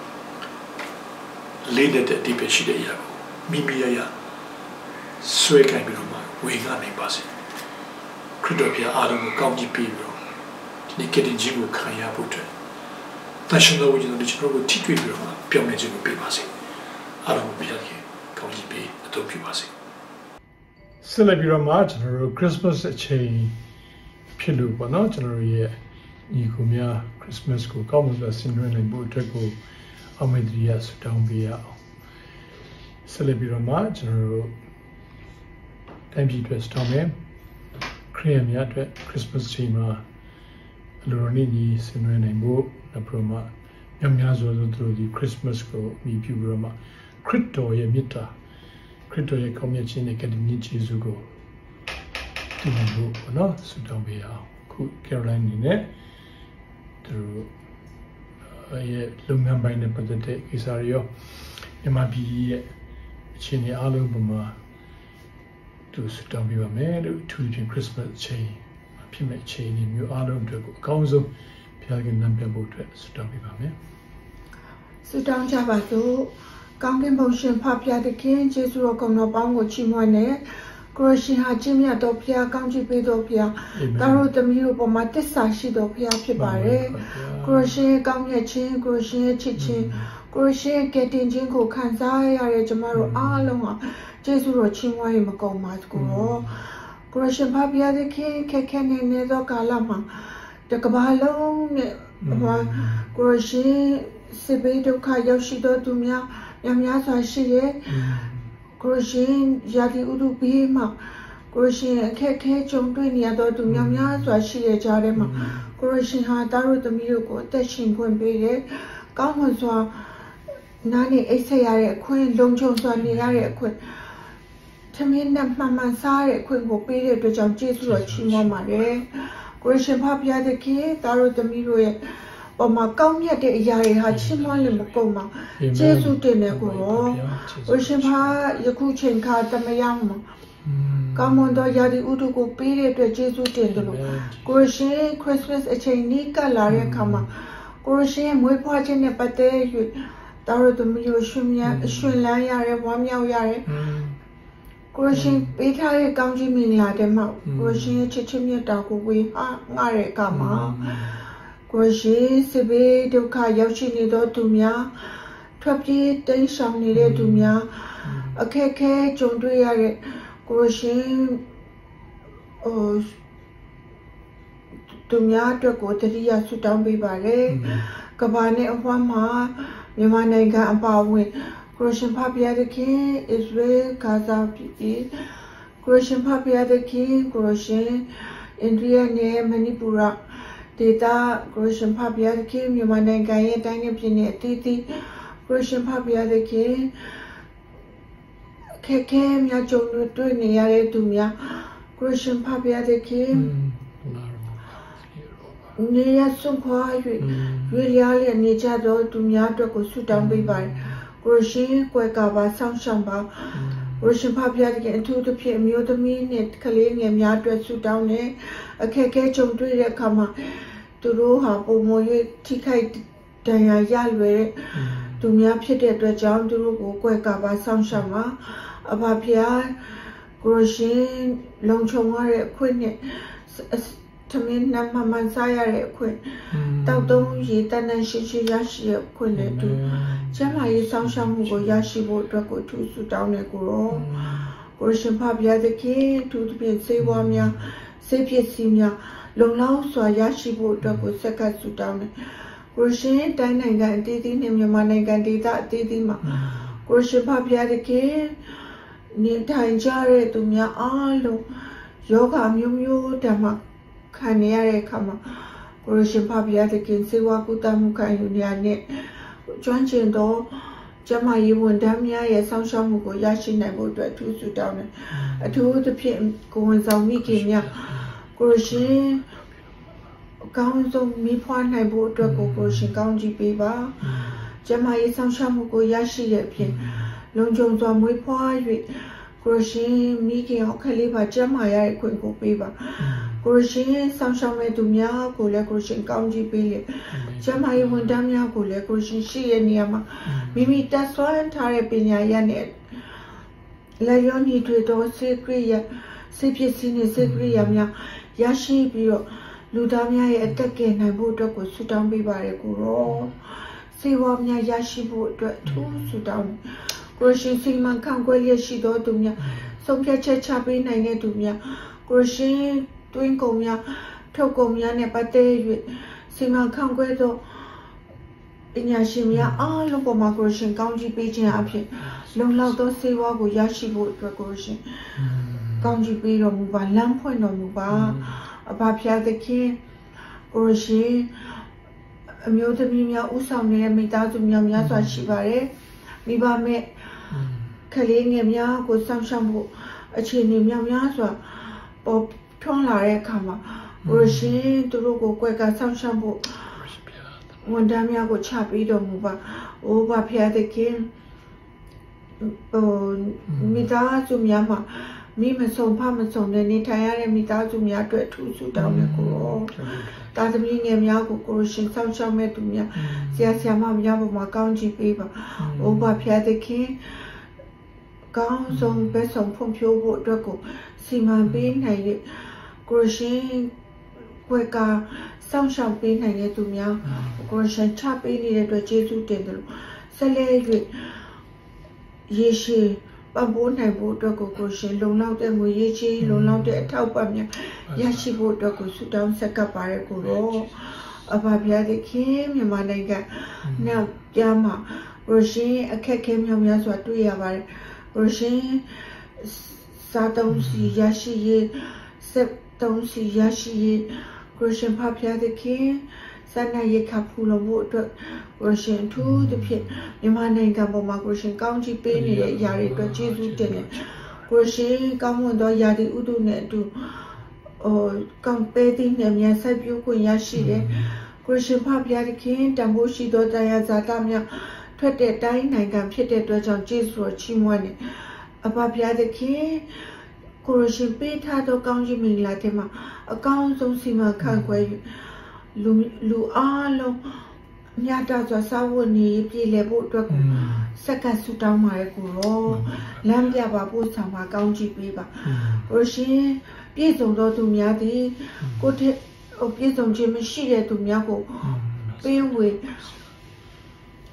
리데데 디베시데야 미미야야 스웨가이비로마 웨가네 바세 크리도피아 아르고 가운지 비로 디니 깨진지고 카야 보트 나셔널 우진의 저러고 티트비로마 병내지고 비바세 아르고 비하게 가운지 비 또 비바세 셀레비로마 저러 크리스마스 체인 필루거나 저러의 이구미야 크리스마스고 가면서 신뢰는 못하고 아메드리아 수당비야 셀레비로마 저러 템비 드레스톰에 크리미아 드 크리스마스 체인마 로니니 신뢰는 못 나프로마 명량소들도 크리스마스고 미뷰로마 크리토의 미타 크리토의 커뮤니티의 개념이 지수고 디는 거나 수당비야 그 캐롤라인네 또 예, 롱남바인의 버드데 이사리오 에마비의 친이 알로브마 또 수당비와메 투진 크리스마스 체인 피메 체인이 묘 알로브고 가운서 피하게 남편보다 수당비와메 수당 잡아서 강경 봉신 파피아드킨 제수로 건너 방고 치모네 그러시하 지미야 도피아 강지 베도피아 따로 담이로 보마 뜻사시도 피아 피바레 그러시 강의 친 그러시 치친 그러시 개딘진 고 칸사야레 저마로 알롱아 제수로 치모이 먹고 마스고 그러시 파피아드킨 케케네네도 갈라마 데카발롱네 그러시 세베도 카요시도 두미야 냠냐사시에 그러신 야디 우루비마 그러신 캐캐 정도니야도 냠냐사시에 자레마 그러신 하 따로 미루고 대신 권베에 강원서 나니 에세야의 권 롱종선이야의 권 참인남 만만 사의 권 목베에 도장 제수로 치모 말에 그러신 파피아데키 따로 미루에 엄마 까미야데 야에 하치만을 먹고 막 제수 때내고 오심파 여쿠첸카 담야양 까몬도 야디 우두고 비레데 제수 때들로 그러시 크리스마스 에체니까 라레 카마 그러시 모이파체네 빠테 따로도 미요 슈미야 슈라야레 와미야야레 그러시 베타레 강지민라데 마 그러시 체체미다고 위하 나레 카마 그것이 세배 독하 여신이도 두며 트럽지 땡상니레 두며 아케케 정도야레 ကိုရှင်ဟိုသူများအတွက်ကိုတတိယဆုတောင်းပေးပါတယ်ကဘာနဲ့အဝမ်းမှာမြန်မာနိုင်ငံအပါအဝင်ခရစ်ယာန်ဖခင်သခင်အစ္စရေးဂါဇာပြည်ခရစ်ယာန်ဖခင်သခင်ခရစ်ယာန်အိန္ဒိယနဲ့မဏိပူရဒေတာခရစ်ယာန်ဖခင်သခင်မြန်မာနိုင်ငံရဲ့တိုင်းနယ်ပြည်နယ်အသီးသီးခရစ်ယာန်ဖခင်သခင်ခဲခဲများကြုံတွေ့နေရတဲ့သူများခရစ်ယာန်ဖခင်သခင်နေရဆုံးခွာ၍ရွေလျားလျက်နေကြသောသူများအတွက်ကိုဆုတောင်းပေးပါတယ်။ကိုရရှိကွယ်ကာပါဆောင်းရှောင်းပါကိုရရှိဖဖျားတဲ့အထူးသဖြင့်အမျိုးသမီးနဲ့ကလေးငယ်များအတွက်ဆုတောင်းနေအခက်အခဲကြုံတွေ့တဲ့အခါမှာသူတို့ဟာပုံမွေထိခိုက်ဒဏ်ရာရလွယ်သူများဖြစ်တဲ့အတွက်ကြောင့်သူတို့ကိုကွယ်ကာပါဆောင်းရှောင်းပါအဖဖျားကိုရရှိလုံခြုံရတဲ့အခွင့်နဲ့သမင်းနမမန်စားရတဲ့အခွင့်တောက်တုံးရေတန်တန်ရှင်းရှင်းရရှိတဲ့အခွင့်နဲ့တူကျမ်းမာရေးဆောင်ရှောက်မှုကိုရရှိဖို့အတွက်ကိုထူးဆူတောင်းနေကိုရောကိုရှင်ဖဗျာသခင်ထူးသဖြင့်စေဝါများစေပစ္စည်းများလုံလောက်စွာရရှိဖို့အတွက်ကိုစက္ကပ်ဆူတောင်းနေကိုရှင်တိုင်းနိုင်ငံအသီးသီးနဲ့မြန်မာနိုင်ငံဒေသအသီးသီးမှာကိုရှင်ဖဗျာသခင်နေထိုင်ကြတဲ့သူများအားလုံးယောဂမျိုးမျိုးဓမ္မခံရတဲ့အခါမှာကိုရရှင်ဖဗျာသခင်စေဝါကုသမှုခံယူနေရတဲ့ကျွမ်းကျင်သောကျမရေးဝန်ထမ်းများရဲ့ဆောင်ရှောက်မှုကိုရရှိနိုင်ဖို့အတွက်အထူးဆုတောင်းတယ်အထူးသဖြင့်ကိုဝန်ဆောင်မိခင်များကိုရရှင်အကောင်းဆုံးမိဖွားနိုင်ဖို့အတွက်ကိုကိုရရှင်ကောင်းချီးပေးပါကျမရေးဆောင်ရှောက်မှုကိုရရှိတဲ့အပြင်လုံခြုံစွာမွေးဖွား၍ကိုရရှင်မိခင်အောင်ခလေးပါကျမရရဲ့ခွင့်ကိုပေးပါကိုရရှင်ဆောင်ရှောက်မဲ့သူများကိုလည်းကိုရရှင်ကောင်းချီးပေးလေကျမရဲ့ဝန်ထမ်းများကိုလည်းကိုရရှင်ရှိရဲ့နေရာမှာမိမိတက်ဆွမ်းထားတဲ့ပညာရနဲ့လည်းရောညီတွေတော့စေကရိယာစေပစ္စည်းနဲ့စေကရိယာများရရှိပြီးတော့လူသားများရဲ့အသက်ကယ်နိုင်ဖို့အတွက်ကိုဆုတောင်းပေးပါရကိုရောစေဝါများရရှိဖို့အတွက်ထူးဆုတောင်းကိုရရှင်စိတ်မှန်ခံွယ်ရရှိသောသူများဆုံးဖြတ်ချက်ချပေးနိုင်တဲ့သူများကိုရရှင်တွင်းကုန်များထုတ်ကုန်များနဲ့ပတ်သက်၍စီမံခန့်ခွဲသောပညာရှင်များအားလုံးပေါ်မှာကိုရရှင်ကောင်းချီးပေးခြင်းအဖြစ်လုံလောက်သောစေဝါကိုရရှိဖို့အတွက်ကိုရရှင်ကောင်းချီးပေးတော်မူပါလမ်းဖွင့်တော်မူပါအဘဖျားသခင်ကိုရရှင်အမျိုးသမီးများဥဆောင်နေတဲ့မိသားစုများများစွာရှိပါတယ်မိဘမဲ့ကလေးငယ်များကိုစောင့်ရှောက်ဖို့အခြေအနေများများစွာပေါ်ထွန်းလာတဲ့အခါမှာကိုရရှင်သူတို့ကိုကွယ်ကဆောင်းရှောက်ဖို့ဝန်ထမ်းများကိုချပေးတော်မူပါ။အိုးဘာဖျားသခင်ဟိုမိသားစုများမှာမိမဆုံးဖမဆုံးတဲ့နေထိုင်ရတဲ့မိသားစုများအတွက်ထူးဆူတောင်းနေကိုရောတာသမီးငယ်များကိုကိုရရှင်ဆောင်းရှောက်မဲ့သူများဆရာဆရာမများပေါ်မှာကောင်းချီးပေးပါ။အိုးဘာဖျားသခင်ကောင်းဆုံးပဲဆုံးဖွံ့ဖြိုးဖို့အတွက်ကိုစီမံပေးနိုင်တဲ့ကိုရရှင်ကွယ်ကစောင့်ရှောက်ပေးနိုင်တဲ့သူများကိုရရှင်ချပေးနေတဲ့အတွက်ကျေးဇူးတင်တယ်လို့ဆက်လက်၍ယေရှုပံ့ပိုးနိုင်ဖို့အတွက်ကိုကိုရရှင်လုံလောက်တဲ့ငွေရေးချေးလုံလောက်တဲ့အထောက်ပံ့များရရှိဖို့အတွက်ကိုဆုတောင်းဆက်ကပ်ပါရကိုရောအဘဘုရားသခင်မြန်မာနိုင်ငံနောက်ပြမှာကိုရရှင်အခက်အခဲများများစွာတွေ့ရပါတယ်ကိုရရှင်စာတုံးစီရရှိရေးစက်တုံးစီရရှိရေးကိုရရှင်ဖဖျားသခင်စန္ဒရိခဖူလို့ဖို့အတွက်ကိုရရှင်ထူးသဖြင့်မြန်မာနိုင်ငံပေါ်မှာကိုရရှင်ကောင်းချီးပေးနေတဲ့အရာတွေအတွက်ကျေးဇူးတင်တယ်ကိုရရှင်ကောင်းမွန်သောယာတိဥဒုနဲ့အတူဟိုကောင်းပေးတဲ့နေများစိုက်ပျိုးခွင့်ရရှိတယ်ကိုရရှင်ဖဖျားသခင်တန်ဖိုးရှိသောတရားဇာတာများထွက်တဲ့တိုင်းနိုင်ငံဖြစ်တဲ့အတွက်ကြောင့်ကျေးဇူးတော်ချီးမွမ်းတယ်အဘဘုရားသခင်ကိုရရှင်ပေးထားသောကောင်းကြီးမင်္ဂလာတဲ့မှာအကောင်းဆုံးစီမံခန့်ခွဲလူလူအားလုံးမြတ်တာစွာစာဝတ်နေပြည်လည်ဖို့အတွက်ကိုစက္ကန့်ဆူတောင်းပါရကိုရောလမ်းပြပါဖို့ဆောင်ပါကောင်းကြီးပေးပါကိုရရှင်ပြည့်စုံသောသူများသည်ကိုတဲ့ပြည့်စုံခြင်းမရှိတဲ့သူများကိုပေးဝေ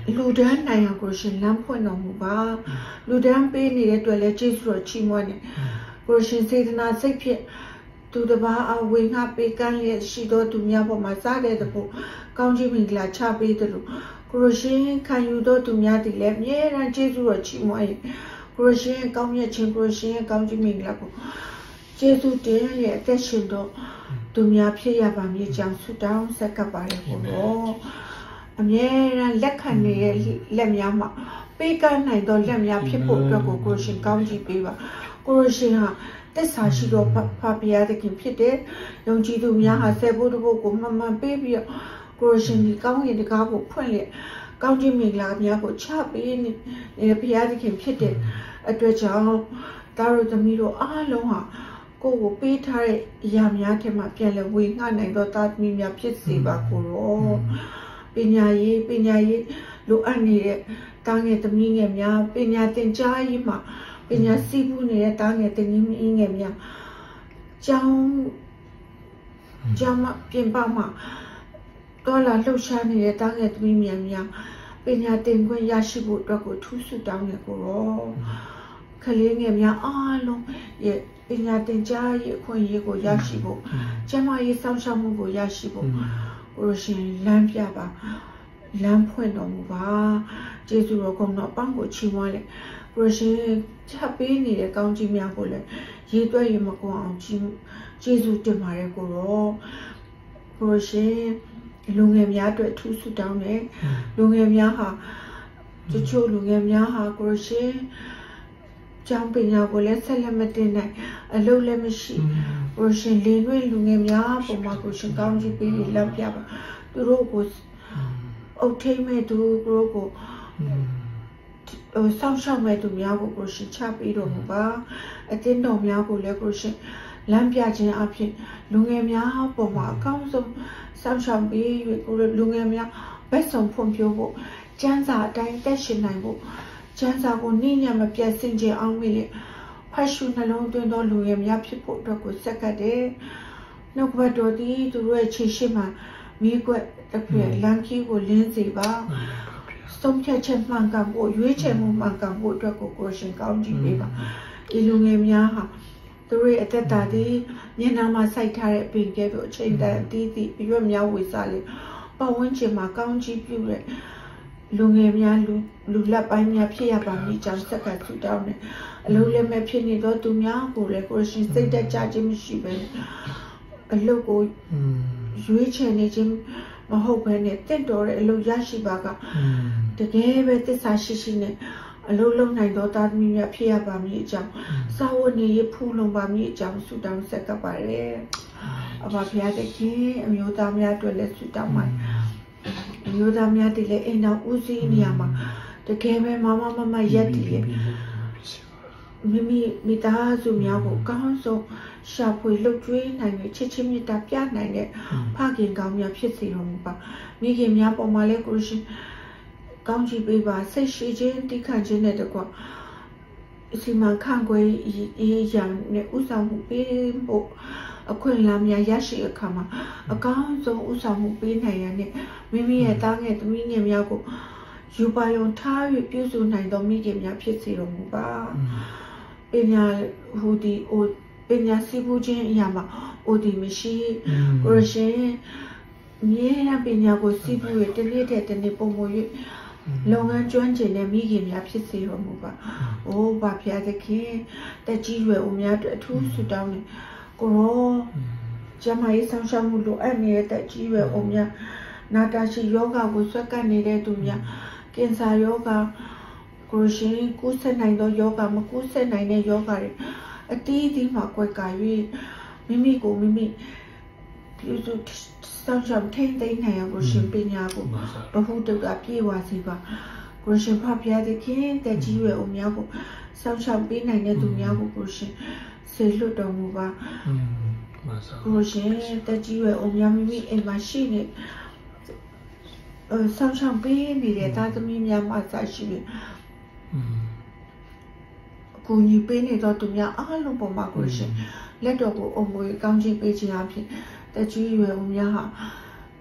လူဒန်းနိုင်အောင်ကိုရှင်လမ်းဖွင့်တော်မူပါလူဒန်းပေးနေတဲ့အတွက်လည်းကျေးဇူးတော်ချီးမွမ်းနေကိုရှင်စေတနာစိတ်ဖြင့်သူတစ်ပါးအဝေငှပေးကမ်းလျက်ရှိသောသူများပေါ်မှာစားတဲ့တဲ့ဖို့ကောင်းကြီးမင်္ဂလာချပေးတယ်လို့ကိုရှင်ခံယူသောသူများသည်လည်းအမြဲတမ်းကျေးဇူးတော်ချီးမွမ်း၏ကိုရှင်ကောင်းမြတ်ခြင်းကိုရှင်ကောင်းကြီးမင်္ဂလာကိုကျေးဇူးတင်ရဲ့အသက်ရှင်တော့သူများဖြစ်ရပါမည်ကြောင့်ဆုတောင်းဆက်ကပ်ပါရကိုတော့အမြဲတမ်းလက်ခံနေတဲ့လက်များမှာပေးကမ်းနိုင်သောလက်များဖြစ်ဖို့အတွက်ကိုကိုရှင်ကောင်းကြီးပေးပါကိုရှင်ဟာသစ္စာရှိသောဖဖရားသခင်ဖြစ်တဲ့ယုံကြည်သူများဟာဆယ်ဖို့တစ်ဖို့ကိုမှန်မှန်ပေးပြီးတော့ကိုရှင်ဒီကောင်းကင်တကားကိုဖွင့်လျက်ကောင်းကြီးမင်္ဂလာများကိုချပေးနေတဲ့ဖရားသခင်ဖြစ်တဲ့အတွက်ကြောင့်တာတို့သမီးတို့အားလုံးဟာကိုကိုပေးထားတဲ့အရာများထဲမှာပြန်လဲဝေငှနိုင်သောသားသမီးများဖြစ်စေပါကိုရောပညာရေးပညာရေးလိုအပ်နေတဲ့တာငယ်သမီးငယ်များပညာသင်ကြားရေးမှာပညာစီးပူးနေတဲ့တာငယ်သမီးငယ်များကျောင်းကျောင်းမှာပြင်ပမှာတော်လာလှုပ်ရှားနေတဲ့တာငယ်သမီးများများပညာသင်ခွင့်ရရှိဖို့အတွက်ကိုထူးဆူတောင်းနေကိုရောကလေးငယ်များအားလုံးရဲ့ပညာသင်ကြားရေးအခွင့်အရေးကိုရရှိဖို့ကျန်းမာရေးစောင့်ရှောက်မှုကိုရရှိဖို့ကိုရှင်လမ်းပြပါလမ်းဖွင့်တော်မူပါကျေးဇူးတော်ကောင်းတော်အပေါင်းကိုချီးမွမ်းလေကိုရှင်ချက်ပေးနေတဲ့ကောင်းကြီးများကိုလည်းရေးသွဲရမကွာအောင်ကြီးကျေးဇူးတင်ပါတယ်ကိုရောကိုရှင်လူငယ်များအတွက်ထူးဆူတောင်းတယ်လူငယ်များဟာတချို့လူငယ်များဟာကိုရှင်ကျောင်းပညာကိုလည်းဆက်လက်မတင်နိုင်အလုပ်လည်းမရှိကိုရှင်လေလွေလူငယ်များပုံမှာကိုရှင်ကောင်းကြီးပေးလမ်းပြပါသူတို့ကိုအုတ်ထိတ်မဲ့သူတို့ကိုဟိုဆောင်းရှောက်မဲ့သူများကိုကိုရှင်ချပေးတော်မူပါအတင်းတော်များကိုလည်းကိုရှင်လမ်းပြခြင်းအဖြစ်လူငယ်များပုံမှာအကောင်းဆုံးဆောင်းရှောက်ပြီးကိုလူငယ်များဘက်ဆောင်ဖွံ့ဖြိုးဖို့ကျန်းစာအတိုင်းတက်ရှင်နိုင်ဖို့ကျန်းစာကိုနိညာမပြတ်စင်ကြယ်အောင်မိလေဖတ်ရှုနှလုံးသွင်းသောလူငယ်များဖြစ်ဖို့အတွက်ကိုစက္ကတ်တယ်နှုတ်ဘတ်တော်သည်သူတို့ရဲ့ခြေရှိမှမိကွက်တစ်ပြည့်လမ်းကြီးကိုလင်းစေပါဆုံးဖြတ်ချက်မှန်ကန်ဖို့ရွေးချယ်မှုမှန်ကန်ဖို့အတွက်ကိုကိုရှင်ကောင်းကြီးပေးပါဒီလူငယ်များဟာသူတို့ရဲ့အသက်တာသည်မျက်နှာမှာစိုက်ထားတဲ့ပင်ကဲ့သို့အချိန်တန်အသီးသီးရွက်များဝေစားလေပတ်ဝန်းကျင်မှာကောင်းကြီးပြုတဲ့လူငယ်များလူလူလက်ပိုင်းများဖြစ်ရပါမည်ကြောင့်စက်ကဆူတောင်းတယ်အလုံးလည်းမဲ့ဖြစ်နေတော့သူများကိုလည်းကိုရှင်စိတ်တက်ကြခြင်းမရှိပဲအလုပ်ကိုရွေးချယ်နေခြင်းမဟုတ်ဘဲနဲ့တင့်တော်တဲ့အလုပ်ရရှိပါကတကယ်ပဲသစ္စာရှိရှိနဲ့အလုပ်လုပ်နိုင်တော့သားသမီးများဖြစ်ရပါမည်အကြောင်းစာဝတ်နေရဖူးလုံပါမည်အကြောင်းဆူတောင်းဆက်ကပါတယ်အဘဖျားတဲ့ခင်အမျိုးသားများအတွက်လည်းဆူတောင်းပါအမျိုးသားများတည်းလည်းအိမ်တော်ဦးစီးနေရမှာတကယ်ပဲမမမမရက်တည်းမိမိမိသားစုများကိုကောင်းဆုံးရှာဖွေလှုပ်ကြွေးနိုင်တဲ့ချစ်ချင်းမြတ်တာပြနိုင်တဲ့ဖခင်ကောင်းများဖြစ်စေတော်မူပါမိခင်များပေါ်မှာလည်းကိုရှင်ကောင်းချီးပေးပါစိတ်ရှိခြင်းတိခတ်ခြင်းနဲ့တကွအစီမံခန့်ခွဲရေးရနဲ့ဥဆောင်မှုပေးဖို့အခွင့်အလမ်းများရရှိအခါမှာအကောင်းဆုံးဥဆောင်မှုပေးနိုင်ရတဲ့မိမိရဲ့တားငယ်သမီးငယ်များကိုယူပါယုံထား၍ပြုစုနိုင်သောမိခင်များဖြစ်စေတော်မူပါပညာဟူဒီအိုပညာစီးပူးခြင်းအရာမှာအိုဒီမရှိကိုရရှင်မြေရပညာကိုစီးပူး၍တနေ့တည်းတနေ့ပုံမ၍လုပ်ငန်းကျွမ်းကျင်တဲ့မိခင်များဖြစ်စေတော်မူပါ။အိုးဘာဖျားသခင်တက်ကြီးရွယ်ဦးများအတွက်အထူးဆုတောင်းနေကိုရောကျမရေးဆောင်ရှောက်မှုလိုအပ်နေတဲ့တက်ကြီးရွယ်ဦးများနာတာရှိယောဂကိုဆွဲကပ်နေတဲ့သူများကင်ဆာယောဂကိုရှင်ကူးဆက်နိုင်သောယောဂမကူးဆက်နိုင်တဲ့ယောဂတွေအတီးတီးမှာကွယ်ကာ၍မိမိကိုမိမိပြုစုစောင့်ရှောက်ထိန်းသိမ်းနိုင်အောင်ကိုရှင်ပညာကိုဘဟုတုတပြေဝစီပါကိုရှင်ဖဖျားသခင်တက်ကြီးရွယ်ဦးများကိုစောင့်ရှောက်ပေးနိုင်တဲ့သူများကိုကိုရှင်ဆေလွတ်တော်မူပါကိုရှင်တက်ကြီးရွယ်ဦးများမိမိအိမ်မှာရှိနေ呃，上上边里的他的咪咪嘛在是，嗯，过年边里头都要阿龙婆妈过是，来到过我们刚进北京阿片，但至于我们哈，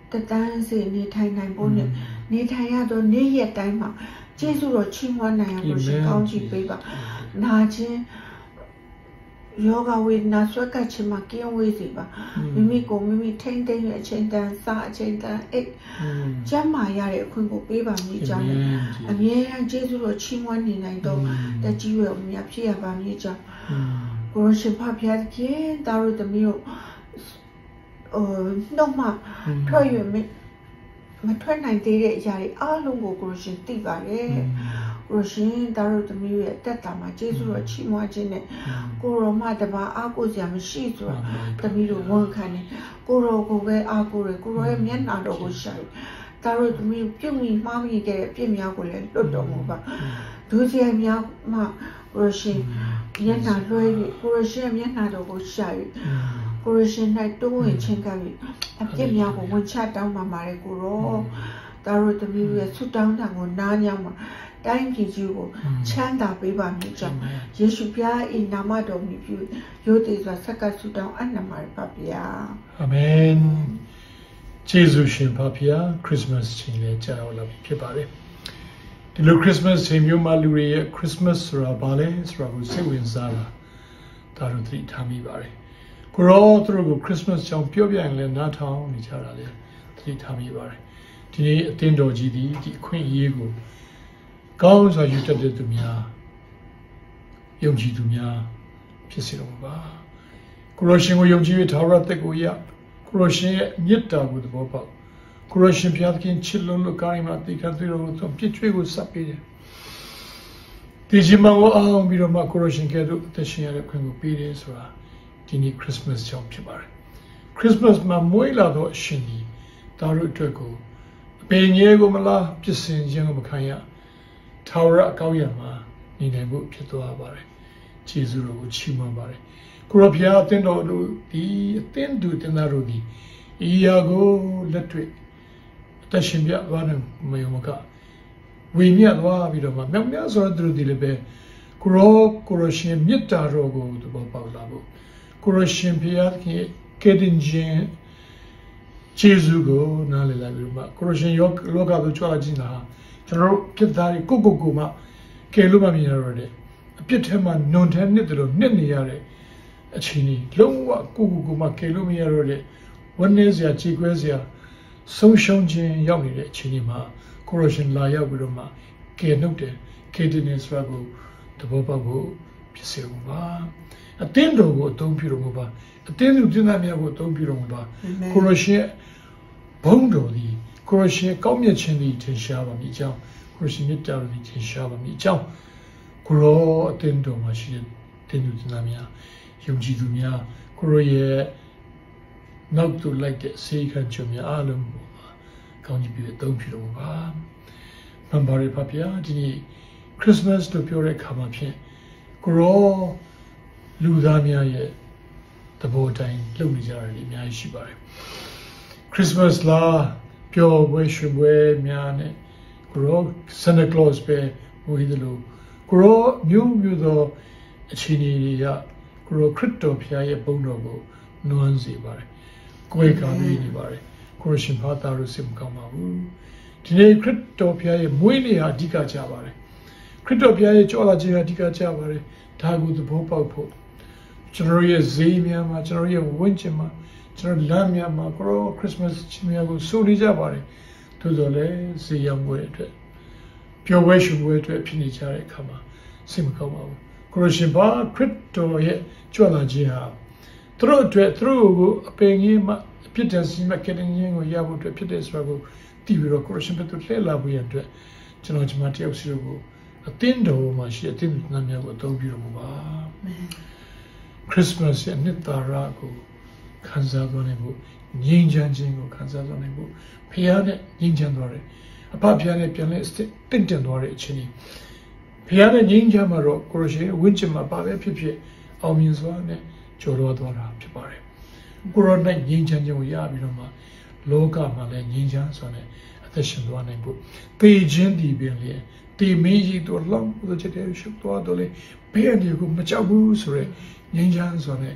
တတန်းစီနေထိုင်နိုင်ဖို့နဲ့နေထိုင်ရတော့နေ့ရက်တိုင်းမှာကျေးဇူးတော်ချီးမွမ်းနိုင်အောင်လို့ရှင်ကောင်းချီးပေးပါနာခြင်းယောဂဝေဒနာဆွဲကပ်ခြင်းမှာကင်းဝေးစေပါမိမိကိုမိမိထိမ့်သိမ့်ရဲ့အချိန်တန်စားအချိန်တန်အိတ်ကျမ်းမာရတဲ့အခွင့်ကိုပေးပါမည်ကြောင်းအမြဲတမ်းကျေးဇူးတော်ချီးမွမ်းနေနိုင်တော့တကြီးရွယ်အမြတ်ဖြစ်ရပါမည်ကြောင်းကိုရရှိဖဖျားခင်တာရသမီးတို့ဟိုနှုတ်မှထွက်ရမမထွက်နိုင်သေးတဲ့အရာတွေအားလုံးကိုကိုရရှိသိပါရဲ့ကိုရှင်တာရသမီးရဲ့တက်တာမှာကျေးဇူးတော်ချီးမွမ်းခြင်းနဲ့ကိုရောမတပါအားကိုစရာမရှိဆိုတာသမီးတို့ဝန်ခံနေကိုရောကိုပဲအားကိုရကိုရောရဲ့မျက်နှာတော်ကိုရှာတာရသမီးပြုံးပြီးမှားမိခဲ့တဲ့အပြစ်များကိုလည်းလွတ်တော်မူပါဒုစရိုက်များမှကိုရှင်မျက်နှာလွှဲပြီးကိုရရှင်မျက်နှာတော်ကိုရှာ၍ကိုရရှင်၌တိုးဝင်ချင်းကပ်ပြီးအပြစ်များကိုဝန်ချတောင်းပါပါလေကိုရောတာရသမီးရဲ့ဆုတောင်းတာကိုနားညောင်းမှာတိုင်းပြည်ကြီးကိုချမ်းသာပေးပါမည်ကြောင့်ယေရှုဖျား၏နာမတော်မြည်ပြုရိုသေစွာဆက်ကပ်ဆုတောင်းအနံ့ပါပါဗျာအာမင်ယေရှုရှင်ပါဗျာခရစ်စမတ်ချိန်လေးကြာရောက်လာဖြစ်ပါတယ်ဒီလိုခရစ်စမတ်ချိန်မျိုးမှာလူတွေရဲ့ခရစ်စမတ်ဆိုတာဘာလဲဆိုတာကိုစိတ်ဝင်စားတာဒါတို့သိထားမိပါတယ်ကိုရောသူတို့ကိုခရစ်စမတ်ကြောင့်ပြောပြရင်လည်းနားထောင်နေကြတာလေသိထားမိပါတယ်ဒီနေ့အသင်းတော်ကြီးဒီဒီအခွင့်အရေးကိုကောင်းစွာယူတတ်တဲ့သူများယုံကြည်သူများဖြစ်စေတော်မူပါကိုရရှင်ကိုယုံကြည်၍ထာဝရသက်ကိုရကိုရရှင်ရဲ့မြတ်တာကိုသဘောပေါက်ကိုရရှင်ဘုရားသခင်ချစ်လို့လို့ကောင်းမှတိခတ်သူတော်ကိုပြည့်ချွေးကိုစပ်ပေးတယ်ဒီချိန်မှာအောင်ပြီးတော့မှကိုရရှင်ကဲ့သို့အသက်ရှင်ရတဲ့ခွင့်ကိုပေးတယ်ဆိုတာဒီနေ့ခရစ်စမတ်ကြောင့်ဖြစ်ပါတယ်ခရစ်စမတ်မှာမွေးလာသောအရှင်ဒီဒါတို့အတွက်ကိုအပင်ကြီးကိုမလားပြည့်စင်ခြင်းကိုမခံရထာဝရအကောင်းရမှာနေနိုင်ဖို့ဖြစ်သွားပါတယ်။ကျေးဇူးတော်ကိုချီးမွမ်းပါတယ်။ကိုရဖျားအသင်းတော်တို့ဒီအသင်းသူတင်သားတို့ဒီဤရာကိုလက်တွေ့အသက်ရှင်ပြသွားတယ်မယုံမကဝိညာဉ်သွားပြီးတော့မှမြောက်များစွာသူတို့ဒီလည်းပဲကိုရောကိုရရှင်မြတ်တာတော်ကိုသဘောပေါက်လာဖို့ကိုရရှင်ဖျားခင်ကဲတင်ခြင်းကျေးဇူးကိုနားလည်လာပြီးတော့မှကိုရရှင်ယောလောကသို့ကြွလာခြင်းလားကျွန်တော်ပြစ်သားကိုကိုကိုမှကယ်လို့မမြင်ရတော့တဲ့အပြစ်ထဲမှာနွန်ထဲနှစ်တယ်လို့နှစ်နေရတဲ့အခြေအနေလုံးဝကိုကိုကိုမှကယ်လို့မရတော့တဲ့ဝန်းနေစရာခြေခွဲစရာဆုံးရှုံးခြင်းရောက်နေတဲ့အခြေအနေမှာကိုရရှင်လာရောက်ပြီးတော့မှကယ်နှုတ်တယ်ကယ်တင်နေဆိုတာကိုသဘောပေါက်ဖို့ဖြစ်စေလို့ပါအသင်းတော်ကိုအသုံးပြုတော်မူပါအသင်းသူတင်သားများကိုအသုံးပြုတော်မူပါကိုရရှင်ဘုန်းတော်သည်ကိုရရှင်ကောင်းမြတ်ခြင်းသည်ထင်ရှားပါမည်အကြောင်းကိုရရှင်မြတ်တာသည်ထင်ရှားပါမည်အကြောင်းကိုရောအသင်းတော်မှာရှိတဲ့တင်သူတင်သားများယုံကြည်သူများကိုရောရဲ့နောက်သို့လိုက်တဲ့စေခံချက်များအားလုံးကိုကောင်းကြီးပြည့်သုံးပြတော်ပါမှန်ပါရပါဗျာဒီနေ့ခရစ်စမတ်တို့ပြောတဲ့အခါမှာဖြင့်ကိုရောလူသားများရဲ့သဘောတိုင်းလုပ်နေကြတာတွေအများကြီးရှိပါတယ်ခရစ်စမတ်လာပျော်ပွဲရွှင်ပွဲများနဲ့ကိုရော Santa Claus ပဲဝေးတယ်လို့ကိုရောမျိုးမျိုးသောအခြေအနေတွေကကိုရောခရစ်တော်ဖျားရဲ့ဘုန်းတော်ကိုနွမ်းစေပါတယ်ကိုယ်ကလေးနေပါတယ်ကိုရရှင်ဖာသာလို့စိတ်မကောင်းပါဘူးဒီနေ့ခရစ်တော်ဖျားရဲ့မွေးနေ့ဟာအဓိကကြပါတယ်ခရစ်တော်ဖျားရဲ့ကြွလာခြင်းဟာအဓိကကြပါတယ်ဒါကိုသဘောပေါက်ဖို့ကျွန်တော်ရဲ့ဈေးများမှာကျွန်တော်ရဲ့ဝင့်ကျင်မှာကျွန်တော်လမ်းများမှာကိုရောခရစ်စမတ်ချင်းများကိုစုနေကြပါတယ်သို့တော်လည်းဈေးရောင်းပွဲအတွက်ပျော်ပွဲရှင်ပွဲအတွက်ဖြစ်နေကြတဲ့အခါမှာစိတ်မကောင်းပါဘူးကိုရရှင်ဖာခရစ်တော်ရဲ့ကြွလာခြင်းဟာသူတို့အတွက်သူတို့ကိုအပင်ကြီးမှအပြစ်ဒဏ်စီမကတဲ့ခြင်းကိုရဖို့အတွက်ဖြစ်တဲ့ဆိုတာကိုတည်ပြီးတော့ကိုရရှင်ဘက်သို့လှည့်လာဖို့ရအတွက်ကျွန်တော်ကျွန်မတယောက်စီတို့ကိုအသင်းတော်မှာရှိတဲ့အသင်းသူနာမည်ကိုအသုံးပြုတော်မူပါခရစ်စမတ်ရဲ့နှစ်သာရကိုခံစားသွားနိုင်ဖို့ငြိမ်းချမ်းခြင်းကိုခံစားသွားနိုင်ဖို့ဖခင်နဲ့ငြိမ်းချမ်းသွားတယ်အဖဖခင်နဲ့ပြန်လဲတင့်တယ်သွားတဲ့အချိန်ဖခင်နဲ့ငြိမ်းချမ်းမှာတော့ကိုရရှင်ဝိညာဉ်မှာပါပဲဖြစ်ဖြစ်အောင်မြင်စွာနဲ့ကျော်လွှားသွားတာဖြစ်ပါတယ်ကိုရောနဲ့ငြိမ်းချမ်းခြင်းကိုရပြီးတော့မှလောကမှာလည်းငြိမ်းချမ်းစွာနဲ့အသက်ရှင်သွားနိုင်ဖို့ပေခြင်းဒီပင်လေတေမင်းကြီးတို့လောက်လို့ချက်တဲ့ရှုပ်သွားတော့လေဘယ်အနေကိုမကြောက်ဘူးဆိုရယ်ငြိမ်းချမ်းစွာနဲ့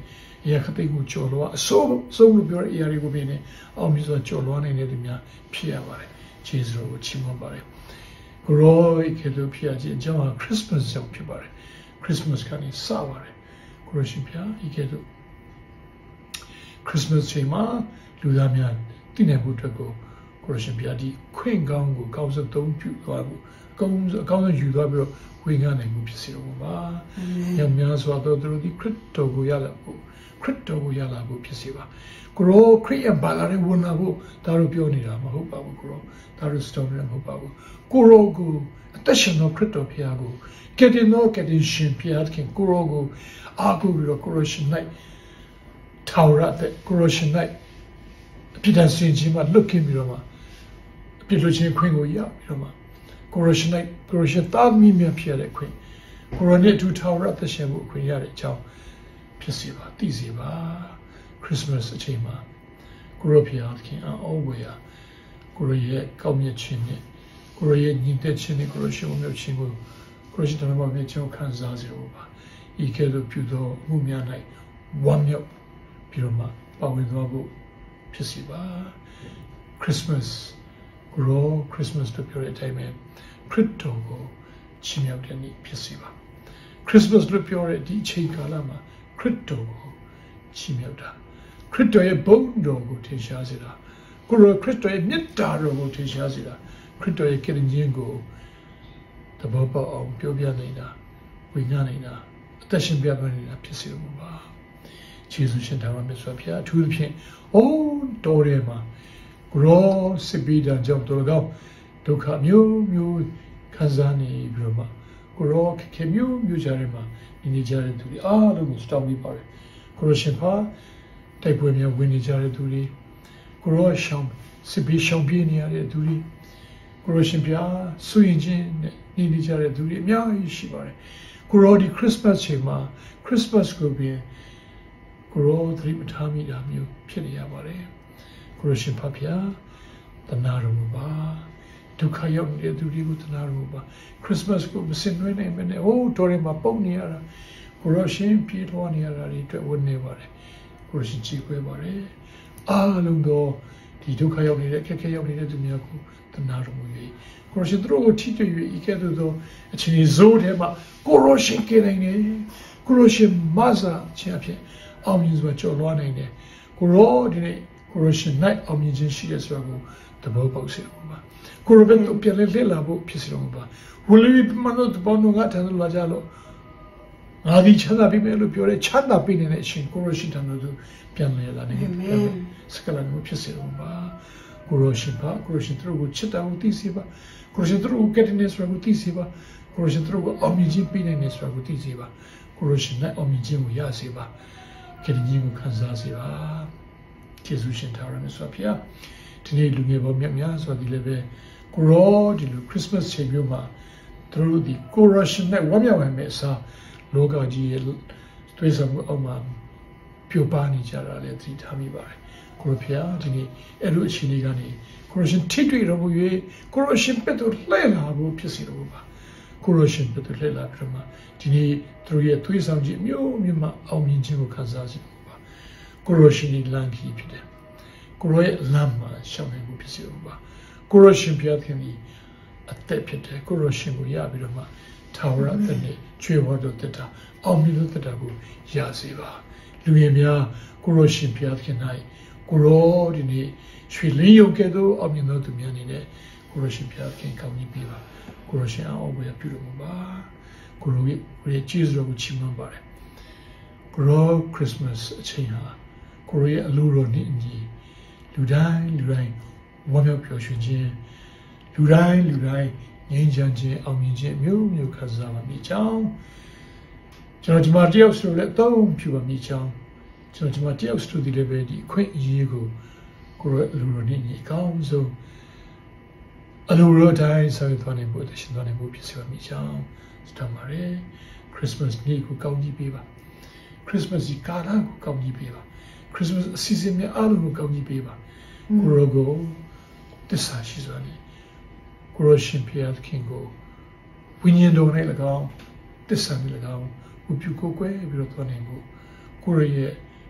အရာခသိကိုကြော်လွားအစိုးဆုံးလို့ပြောတဲ့အရာတွေကိုပြင်းနေအောင်ပြီးဆိုကြော်လွားနေတဲ့သူများဖြစ်ရပါတယ်ကျေးဇူးတော်ကိုချီးမွမ်းပါတယ်ကိုရောဤကဲ့သို့ဖြစ်ရခြင်းအကြောင်းဟာခရစ်မတ်ကြောင့်ဖြစ်ပါတယ်ခရစ်မတ်ကနေစပါတယ်ကိုရောရှင်ဖျားဤကဲ့သို့ခရစ်မတ်ချိန်မှာလူသားများတည်နေဖို့အတွက်ကိုကိုရောရှင်ဖျားဒီခွင့်ကောင်းကိုကောင်းစွာသုံးပြုသွားဖို့အကောင်းအကောင်းဆုံးယူသွားပြီးတော့ဝေငှနိုင်မှုဖြစ်စေတော်မူပါ။ညများစွာသောသူတို့ဒီခရစ်တော်ကိုရလာဖို့ခရစ်တော်ကိုရလာဖို့ဖြစ်စေပါ။ကိုရောခရစ်ယာန်ဘာသာရေးဝန်လာဖို့ဒါတို့ပြောနေတာမဟုတ်ပါဘူးကိုရောဒါတို့စတော်ရမဟုတ်ပါဘူး။ကိုရောကိုအသက်ရှင်သောခရစ်တော်ဖခင်ကိုကယ်တင်သောကယ်တင်ရှင်ဖခင်ကိုရောကိုအားကိုးပြီးတော့ကိုရောရှင်၌ထာဝရတဲ့ကိုရောရှင်၌အပြစ်ဒဏ်ဆင်ခြင်းမှာလွတ်ကင်းပြီးတော့မှအပြစ်လွတ်ခြင်းခွင့်ကိုရပြီးတော့မှကိုရရှိနိုင်ကိုရရှိသားသမီးများဖြစ်ရတဲ့ခွင့်ကိုရနဲ့အထူးထာဝရသက်ရှင်မှုအခွင့်ရတဲ့အကြောင်းဖြစ်စေပါသိစေပါခရစ်စမတ်အချိန်မှာကိုရဖျားခင်အောဝေယကိုရရဲ့ကောင်းမြတ်ခြင်းနဲ့ကိုရရဲ့ညီတဲ့ခြင်းနဲ့ကိုရရှိမှုမျိုးခြင်းကိုကိုရရှိတော်မှာမြေချင်းခံစားစေလို့ပါဤကဲ့သို့ပြုသောမှုများ၌ဝမ်းမြောက်ပြီးတော့မှပါဝင်သွားဖို့ဖြစ်စေပါခရစ်စမတ်ကိုရောခရစ်စမတ်တို့ပြောတဲ့အတိုင်းပဲခရစ်တော်ကိုချီးမြှောက်တဲ့နေ့ဖြစ်စေပါခရစ်စမတ်လို့ပြောတဲ့ဒီအချိန်ကာလမှာခရစ်တော်ကိုချီးမြှောက်တာခရစ်တော်ရဲ့ဘုန်းတော်ကိုထင်ရှားစေတာကိုရောခရစ်တော်ရဲ့မြတ်တာတော်ကိုထင်ရှားစေတာခရစ်တော်ရဲ့ကယ်တင်ခြင်းကိုသဘောပေါက်အောင်ပြောပြနေတာဝေငှနိုင်တာအသက်ရှင်ပြပြနေတာဖြစ်စေလို့ပါယေရှုရှင်ထာဝရမြတ်စွာဘုရားအထူးသဖြင့်အိုးတော်ထဲမှာကိုရောစစ်ပြီးတဲ့ကြောင့်တော်ကောင်းဒုက္ခမျိုးမျိုးခံစားနေပြီးတော့မှကိုရောခေမျိုးမျိုးကြတဲ့မှာနေနေကြတဲ့သူတွေအားလုံးကိုစတောင်းပြီးပါတယ်ကိုရောရှင်ဖာတိုက်ပွဲများဝင်နေကြတဲ့သူတွေကိုရောရှောင်းစစ်ပြီးရှောင်းပြေးနေရတဲ့သူတွေကိုရောရှင်ဖျားဆွေရင်ချင်းနဲ့နေနေကြတဲ့သူတွေအများကြီးရှိပါတယ်ကိုရောဒီခရစ်စမတ်ချိန်မှာခရစ်စမတ်ကိုပြင်ကိုရောသတိပဋ္ဌာန်မိတာမျိုးဖြစ်နေရပါတယ်ကိုရရှင်ဖဖျားတနာတော်မူပါဒုက္ခရောက်နေတဲ့သူတွေကိုတနာတော်မူပါခရစ်စမတ်ကိုမစင်နွှဲနိုင်မနဲ့ဟိုးတော်ရင်မှာပုံနေရတာကိုရရှင်ပြေးထွားနေရတာတွေအတွက်ဝန်နေပါတယ်ကိုရရှင်ကြည်ခွဲပါတယ်အားလုံးသောဒီဒုက္ခရောက်နေတဲ့အခက်အခဲရောက်နေတဲ့သူများကိုတနာတော်မူ၍ကိုရရှင်တို့ကိုထိတွေ့၍ဤကဲ့သို့သောအခြေအနေဇိုးထဲမှာကိုရရှင်ကနိုင်တယ်ကိုရရှင်မဆာခြင်းအဖြစ်အောင်မြင်စွာကြော်လွှားနိုင်တယ်ကိုရောဒီနေ့ကိုရရှင်၌အောင်မြင်ခြင်းရှိတဲ့ဆိုတာကိုသဘောပေါက်စေလို့ပါကိုရဘက်ကိုပြန်လဲလက်လာဖို့ဖြစ်စေလို့ပါဝလီမနောတပေါင်းငါထန်လာကြလို့ငါဒီချမ်းသာပြီမယ်လို့ပြောတဲ့ချမ်းသာပြီနေတဲ့အရှင်ကိုရရှင်ထံသို့ပြန်လဲလာနိုင်တယ်စကလန်ကိုဖြစ်စေလို့ပါကိုရရှင်ပါကိုရရှင်တို့ကိုချစ်တော်ကိုသိစေပါကိုရရှင်တို့ကိုကက်တင်နေဆိုတာကိုသိစေပါကိုရရှင်တို့ကိုအောင်မြင်ခြင်းပေးနိုင်တယ်ဆိုတာကိုသိစေပါကိုရရှင်၌အောင်မြင်ခြင်းကိုရစေပါကယ်တင်ခြင်းကိုခံစားစေပါယေရှုရှင်ထာဝရမြတ်စွာဘုရားဒီနေ့လူငယ်ပေါင်းများများစွာဒီလည်းပဲကိုရောဒီလိုခရစ်စမတ်ချိန်မျိုးမှာသူတို့ဒီကိုရရှင်နဲ့ဝမ်းမြောက်နိုင်မယ့်အစားလောကကြီးရဲ့တွေးဆမှုအောက်မှာပြိုပါနေကြတာလည်းသိထားမိပါတယ်ကိုရဘုရားဒီနေ့အဲ့လိုအခြေအနေကနေကိုရရှင်ထိတွေ့တော်မူ၍ကိုရရှင်ပြတ်သူလှည့်လာဖို့ဖြစ်စီတော်ပါကိုရရှင်ပြတ်သူလှည့်လာပြီးတော့မှဒီနေ့သူတို့ရဲ့တွေးဆောင်ခြင်းမျိုးမျိုးမှာအောင်မြင်ခြင်းကိုခံစားစေကိုရရှင်လမ်းကြီးဖြစ်တယ်ကိုရရဲ့လမ်းမှာရှောင်နိုင်မှုဖြစ်စေပါကိုရရှင်ပြခင်ဒီအသက်ဖြစ်တယ်ကိုရရှင်ကိုရပြီးတော့မှထာဝရအသက်နဲ့ကျွေးဝတ်တော်တက်တာအောင်မြင်လို့တက်တာကိုရစေပါလူရည်များကိုရရှင်ပြခင်၌ကိုရောဒီနေ့ရွှေလင်းရုံကဲ့သို့အောင်မြင်တော်သူများအနေနဲ့ကိုရရှင်ပြခင်ကောင်းကြီးပေးပါကိုရရှင်အောင်ဝယ်ပြုလို့ပါကိုရရဲ့ကျေးဇူးတော်ကိုချီးမွမ်းပါတယ်ကိုရောခရစ်စမတ်အချိန်ဟာကိုရီးယားအလူတော်နဲ့အညီလူတိုင်းလူတိုင်းဝမ်းမြောက်ပျော်ရွှင်ခြင်းလူတိုင်းလူတိုင်းငြိမ်းချမ်းခြင်းအောင်မြင်ခြင်းမျိုးမျိုးခံစားပါမိကြောင်းကျွန်တော်ဒီမှာတယောက်ဆိုလည်းသုံးပြပါမိကြောင်းကျွန်တော်ဒီမှာတယောက်ဆိုဒီလည်းပဲဒီအခွင့်အရေးကိုကိုရီးယားအလူတော်နဲ့ညီအကောင်းဆုံးအလူတော်တိုင်းဆောင်ရွက်သွားနိုင်ဖို့တရှင်သွားနိုင်ဖို့ဖြစ်စေပါမိကြောင်းစတမ်းပါရယ်ခရစ်စမတ်နေ့ကိုကောင်းကြီးပေးပါခရစ်စမတ်ဒီကာလကိုကောင်းကြီးပေးပါခရစ်စမတ်အစီအစဉ်များအားလုံးကိုကောင်းကြီးပေးပါကိုရောကိုတစ္ဆာရှိစွာနဲ့ကိုရောရှင်ဖျားခင်ကိုဝိညာဉ်တော်နဲ့၎င်းတစ္ဆာနဲ့၎င်းဝပြုကိုယ်ကွယ်ပြီးတော့သွားနိုင်ဖို့ကိုရရဲ့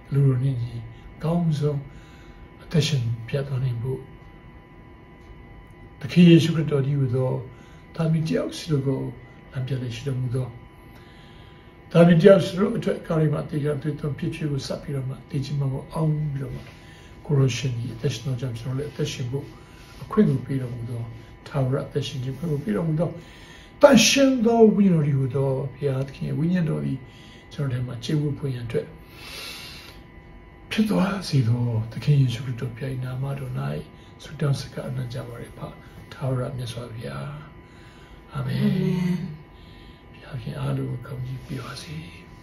လူတို့နဲ့ညီကောင်းဆုံးအသက်ရှင်ပြတ်သွားနိုင်ဖို့သခင်ယေရှုခရစ်တော်ကြီးဟူသောသာမီတယောက်စီတို့ကိုလမ်းပြလေရှိတော်မူသောသာမီတယောက်စီတို့အတွက်ကာရီမတေကတွေ့တော်ဖြစ်ချေကိုစပ်ပြီးတော့မှတေချင်မကိုအောင်ပြီးတော့မှကိုရရှင်ကြီးအသက်ရှင်တော်ကြောင့်ကျွန်တော်လည်းအသက်ရှင်ဖို့အခွင့်ကိုပေးတော်မူသောထာဝရအသက်ရှင်ခြင်းခွင့်ကိုပေးတော်မူသောတန်ရှင်သောဝိညာဉ်တော်ဟူသောဘုရားသခင်ဝိညာဉ်တော်သည်ကျွန်တော်တို့မှာခြေဝှဖွင့်ရန်အတွက်ဖြစ်သွားစေသောသခင်ယေရှုခရစ်တော်ပြိုင်နာမတော်၌ဆုတောင်းစကားအနံ့ကြပါရဖထာဝရမြတ်စွာဘုရားအာမင်ဘုရားခင်အားလုံးကိုကောင်းကြီးပေးပါစေ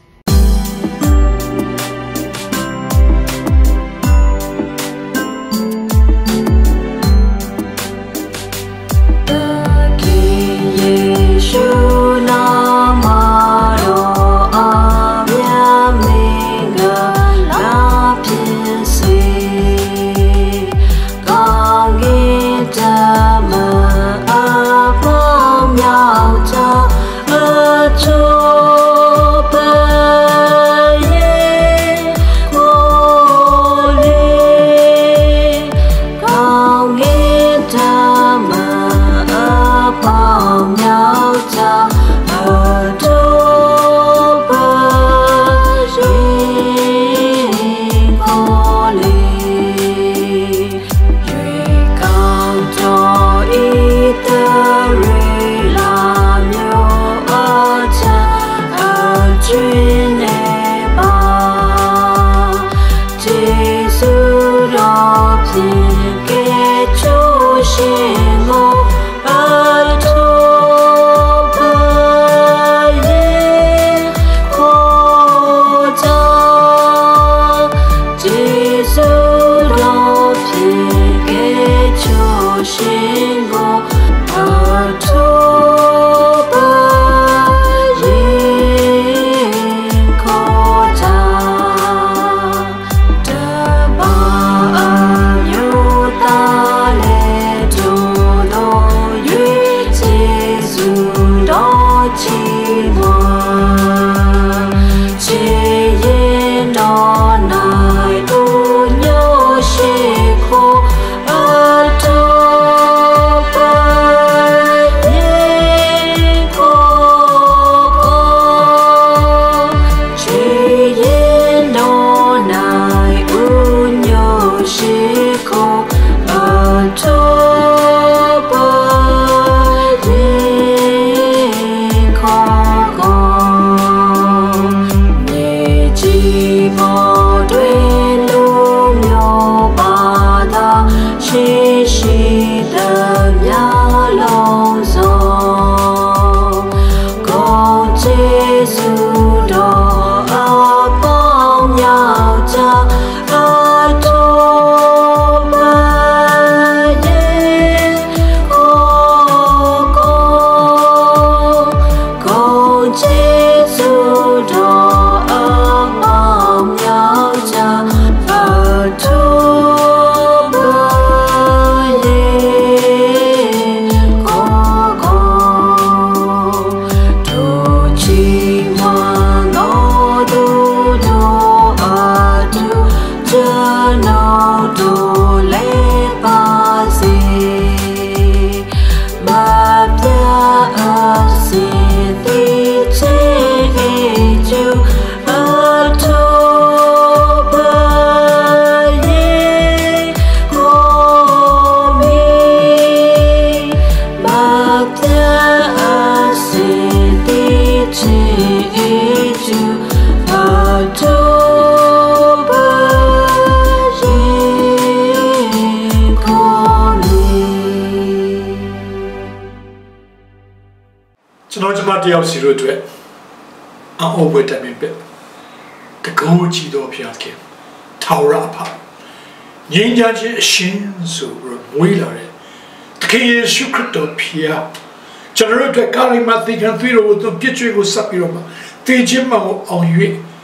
တယောက်စီတို့အတွက်အော်ဝဲတမင်ပဲတကောကြည့်တော့ဖျားခင်ထာဝရအဖငြိမ်းချမ်းခြင်းအရှင်ဆိုပြီးမွေးလာတယ်သခင်ယေရှုခရစ်တော်ဖျားကျွန်တော်တို့ကာရီမတ်တိကန်သွေးတော်ကိုပြည့်ကျွေးကိုစပ်ပြီးတော့မှတေခြင်းမကိုအောင်၍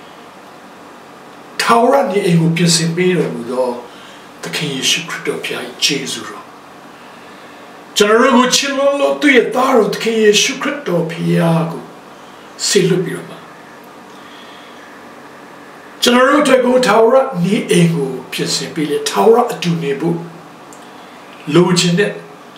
ထာဝရနေအိမ်ကိုပြင်ဆင်ပေးတော်မူသောသခင်ယေရှုခရစ်တော်ဖျားရဲ့ကျေးဇူးတော်ကျွန်တော်တို့ကိုချစ်လို့သူ့ရဲ့သားတော်သခင်ယေရှုခရစ်တော်ဖျားကိုဆေလွတ်ပြီးတော့မှကျွန်တော်တို့အတွက်ကိုထာဝရနေအိမ်ကိုဖြစ်စဉ်ပေးလေထာဝရအတူနေဖို့လိုချင်တဲ့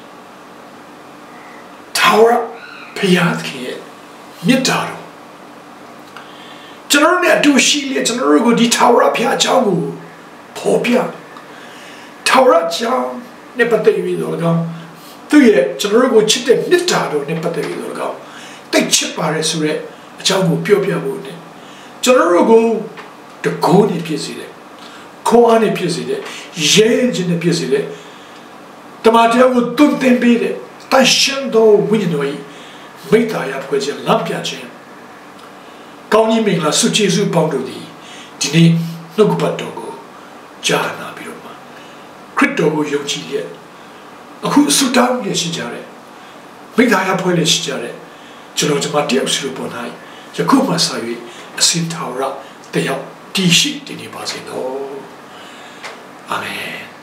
ထာဝရဘုရားသခင်ရဲ့မြတ်တာတော်ကျွန်တော်တို့နဲ့အတူရှိလေကျွန်တော်တို့ကိုဒီထာဝရဘုရားအကြောင်းကိုဖော်ပြထာဝရအကြောင်းနဲ့ပတ်သက်ပြီးတော့ကောသူရဲ့ကျွန်တော်တို့ကိုချစ်တဲ့မြတ်တာတော်နဲ့ပတ်သက်ပြီးတော့ကောတိတ်ချစ်ပါရဲဆိုတဲ့အကြောင်းကိုပြောပြဖို့နဲ့ကျွန်တော်တို့ကိုတကိုးနေဖြစ်စေတယ်ခေါ်အားနေဖြစ်စေတယ်ရဲခြင်းနဲ့ဖြစ်စေတယ်တမန်တော်ကိုတွန်းတင်ပေးတယ်တန်ရှင်းသောဝိညာဉ်တော်၏မိသားရဖွဲ့ခြင်းလမ်းပြခြင်းကောင်းကြီးမင်္ဂလာဆုကျေးဇူးပေါင်းတို့သည်ဒီနေ့နှုတ်ကပတ်တော်ကိုကြားနာပြီးတော့မှခရစ်တော်ကိုယုံကြည်ရအခုဆုတောင်းရရှိကြတယ်မိသားရဖွဲ့ရရှိကြတယ်ကျွန်တော်ကျွန်မတယောက်စီလိုပေါ်၌ယခုမှစ၍အစင်ထာဝရတယောက်တည်ရှိတည်နေပါစေတော့အာမင်